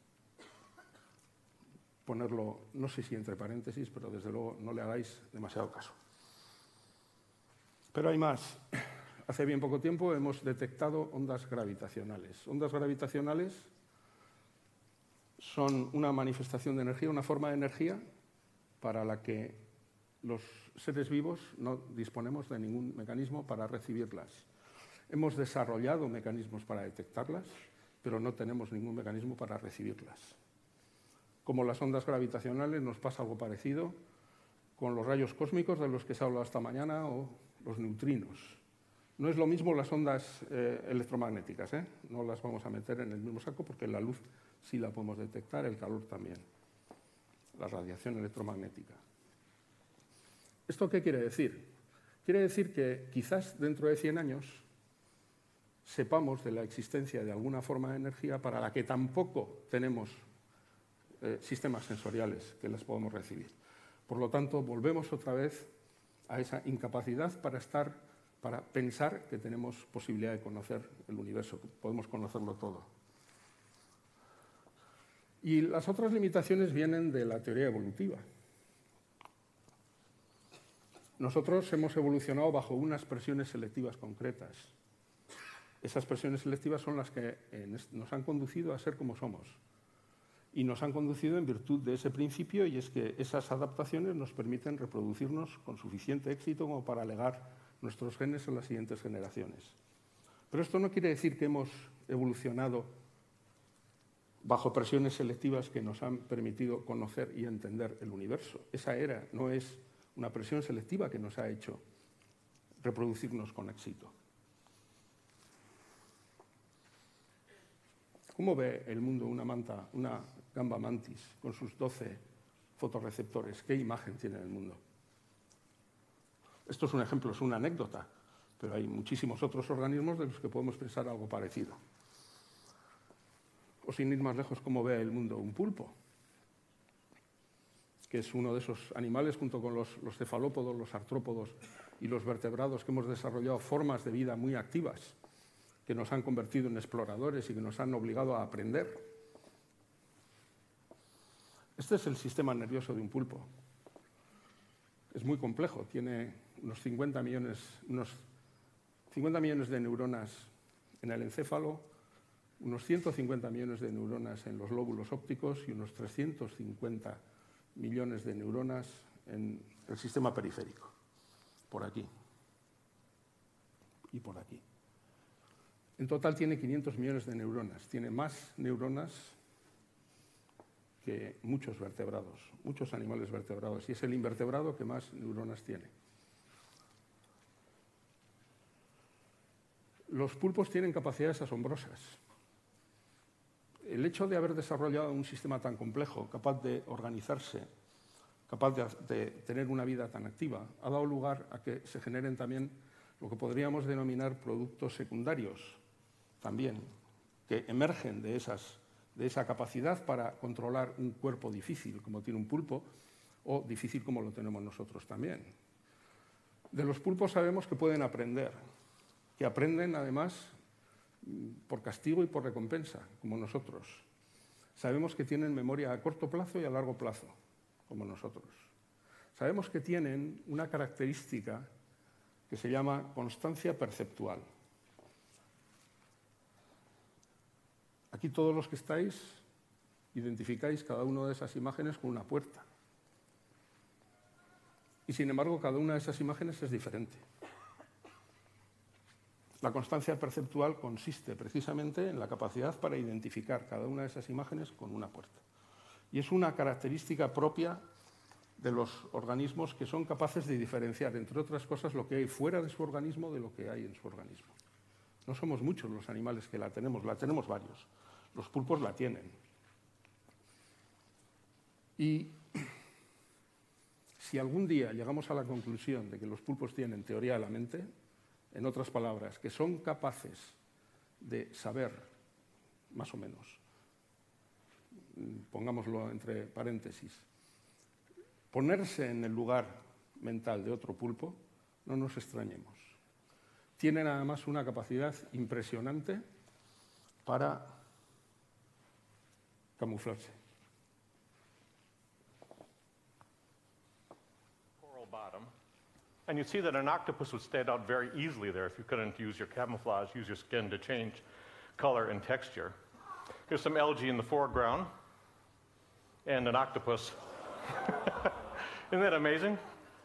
K: ponerlo, no sé si entre paréntesis, pero desde luego no le hagáis demasiado caso. Pero hay más. Hace bien poco tiempo hemos detectado ondas gravitacionales. Ondas gravitacionales son una manifestación de energía, una forma de energía para la que los seres vivos no disponemos de ningún mecanismo para recibirlas. Hemos desarrollado mecanismos para detectarlas, pero no tenemos ningún mecanismo para recibirlas. Como las ondas gravitacionales nos pasa algo parecido con los rayos cósmicos de los que se ha hablado esta mañana o los neutrinos. No es lo mismo las ondas electromagnéticas, no las vamos a meter en el mismo saco porque la luz sí la podemos detectar, el calor también, la radiación electromagnética. ¿Esto qué quiere decir? Quiere decir que quizás dentro de 100 años sepamos de la existencia de alguna forma de energía para la que tampoco tenemos sistemas sensoriales que las podemos recibir. Por lo tanto, volvemos otra vez a esa incapacidad para pensar que tenemos posibilidad de conocer el universo, que podemos conocerlo todo. Y las otras limitaciones vienen de la teoría evolutiva. Nosotros hemos evolucionado bajo unas presiones selectivas concretas. Esas presiones selectivas son las que nos han conducido a ser como somos. Y nos han conducido en virtud de ese principio, y es que esas adaptaciones nos permiten reproducirnos con suficiente éxito como para legar nuestros genes a las siguientes generaciones. Pero esto no quiere decir que hemos evolucionado bajo presiones selectivas que nos han permitido conocer y entender el universo. Esa no es una presión selectiva que nos ha hecho reproducirnos con éxito. ¿Cómo ve el mundo una gamba mantis con sus 12 fotorreceptores? ¿Qué imagen tiene el mundo? Esto es un ejemplo, es una anécdota, pero hay muchísimos otros organismos de los que podemos pensar algo parecido. O sin ir más lejos, ¿cómo ve el mundo un pulpo? Que es uno de esos animales, junto con los cefalópodos, los artrópodos y los vertebrados, que hemos desarrollado formas de vida muy activas, que nos han convertido en exploradores y que nos han obligado a aprender. Este es el sistema nervioso de un pulpo. Es muy complejo, tiene unos 50 millones de neuronas en el encéfalo, unos 150 millones de neuronas en los lóbulos ópticos y unos 350 millones de neuronas en el sistema periférico, por aquí y por aquí. En total tiene 500 millones de neuronas, tiene más neuronas que muchos vertebrados, muchos animales vertebrados, y es el invertebrado que más neuronas tiene. Los pulpos tienen capacidades asombrosas. El hecho de haber desarrollado un sistema tan complejo, capaz de organizarse, capaz de tener una vida tan activa, ha dado lugar a que se generen también lo que podríamos denominar productos secundarios, también, que emergen de esa capacidad para controlar un cuerpo difícil, como tiene un pulpo, o difícil como lo tenemos nosotros también. De los pulpos sabemos que pueden aprender, que aprenden además por castigo y por recompensa, como nosotros. Sabemos que tienen memoria a corto plazo y a largo plazo, como nosotros. Sabemos que tienen una característica que se llama constancia perceptual. Aquí todos los que estáis identificáis cada una de esas imágenes con una puerta. Y sin embargo, cada una de esas imágenes es diferente. La constancia perceptual consiste precisamente en la capacidad para identificar cada una de esas imágenes con una puerta. Y es una característica propia de los organismos que son capaces de diferenciar, entre otras cosas, lo que hay fuera de su organismo de lo que hay en su organismo. No somos muchos los animales que la tenemos varios. Los pulpos la tienen. Y si algún día llegamos a la conclusión de que los pulpos tienen teoría de la mente, en otras palabras, que son capaces de saber, más o menos, pongámoslo entre paréntesis, ponerse en el lugar mental de otro pulpo, no nos extrañemos. Tienen además una capacidad impresionante para camuflarse.
L: Coral bottom. And you see that an octopus would stand out very easily there if you couldn't use your camouflage, use your skin to change color and texture. Here's some algae in the foreground and an octopus. Isn't that amazing?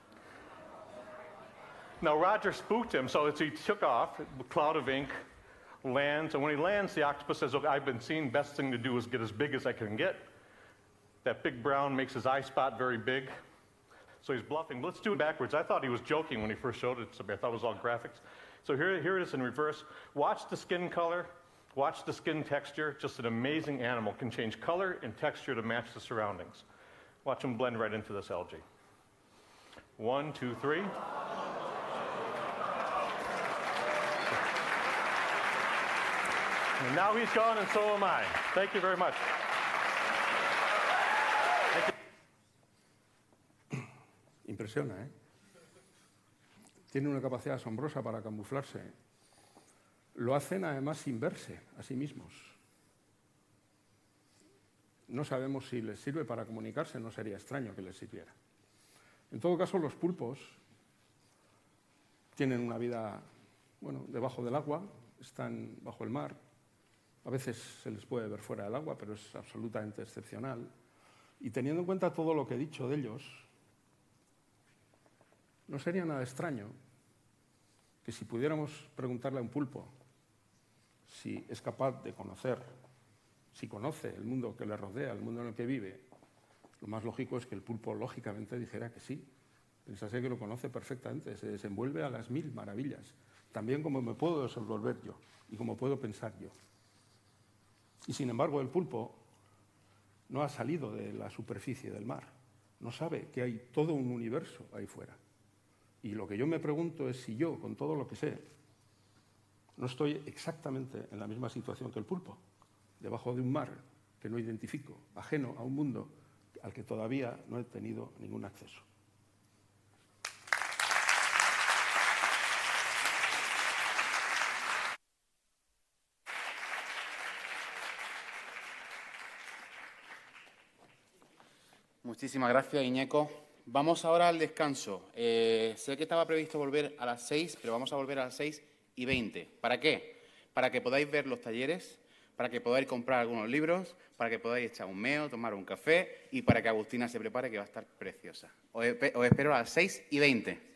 L: Now, Roger spooked him, so as he took off, a cloud of ink, lands, and when he lands, the octopus says, "Okay, I've been seen, best thing to do is get as big as I can get." That big brown makes his eye spot very big, so he's bluffing. Let's do it backwards. I thought he was joking when he first showed it to me. I thought it was all graphics. So here it is in reverse. Watch the skin color, watch the skin texture. Just an amazing animal, can change color and texture to match the surroundings. Watch him blend right into this algae. 1, 2, 3. And now he's gone, and so am I. Thank you very much.
K: Impresiona, ¿eh? Tiene una capacidad asombrosa para camuflarse. Lo hacen además sin verse a sí mismos. No sabemos si les sirve para comunicarse, no sería extraño que les sirviera. En todo caso, los pulpos tienen una vida, bueno, debajo del agua, están bajo el mar. A veces se les puede ver fuera del agua, pero es absolutamente excepcional. Y teniendo en cuenta todo lo que he dicho de ellos, no sería nada extraño que si pudiéramos preguntarle a un pulpo si es capaz de conocer, si conoce el mundo que le rodea, el mundo en el que vive, lo más lógico es que el pulpo lógicamente dijera que sí. Pensase que lo conoce perfectamente, se desenvuelve a las mil maravillas, también como me puedo desenvolver yo y como puedo pensar yo. Y sin embargo el pulpo no ha salido de la superficie del mar, no sabe que hay todo un universo ahí fuera. Y lo que yo me pregunto es si yo, con todo lo que sé, no estoy exactamente en la misma situación que el pulpo, debajo de un mar que no identifico, ajeno a un mundo al que todavía no he tenido ningún acceso.
D: Muchísimas gracias, Iñeco. Vamos ahora al descanso. Sé que estaba previsto volver a las 6, pero vamos a volver a las 6:20. ¿Para qué? Para que podáis ver los talleres, para que podáis comprar algunos libros, para que podáis echar un meo, tomar un café y para que Agustina se prepare, que va a estar preciosa. Os espero a las 6:20.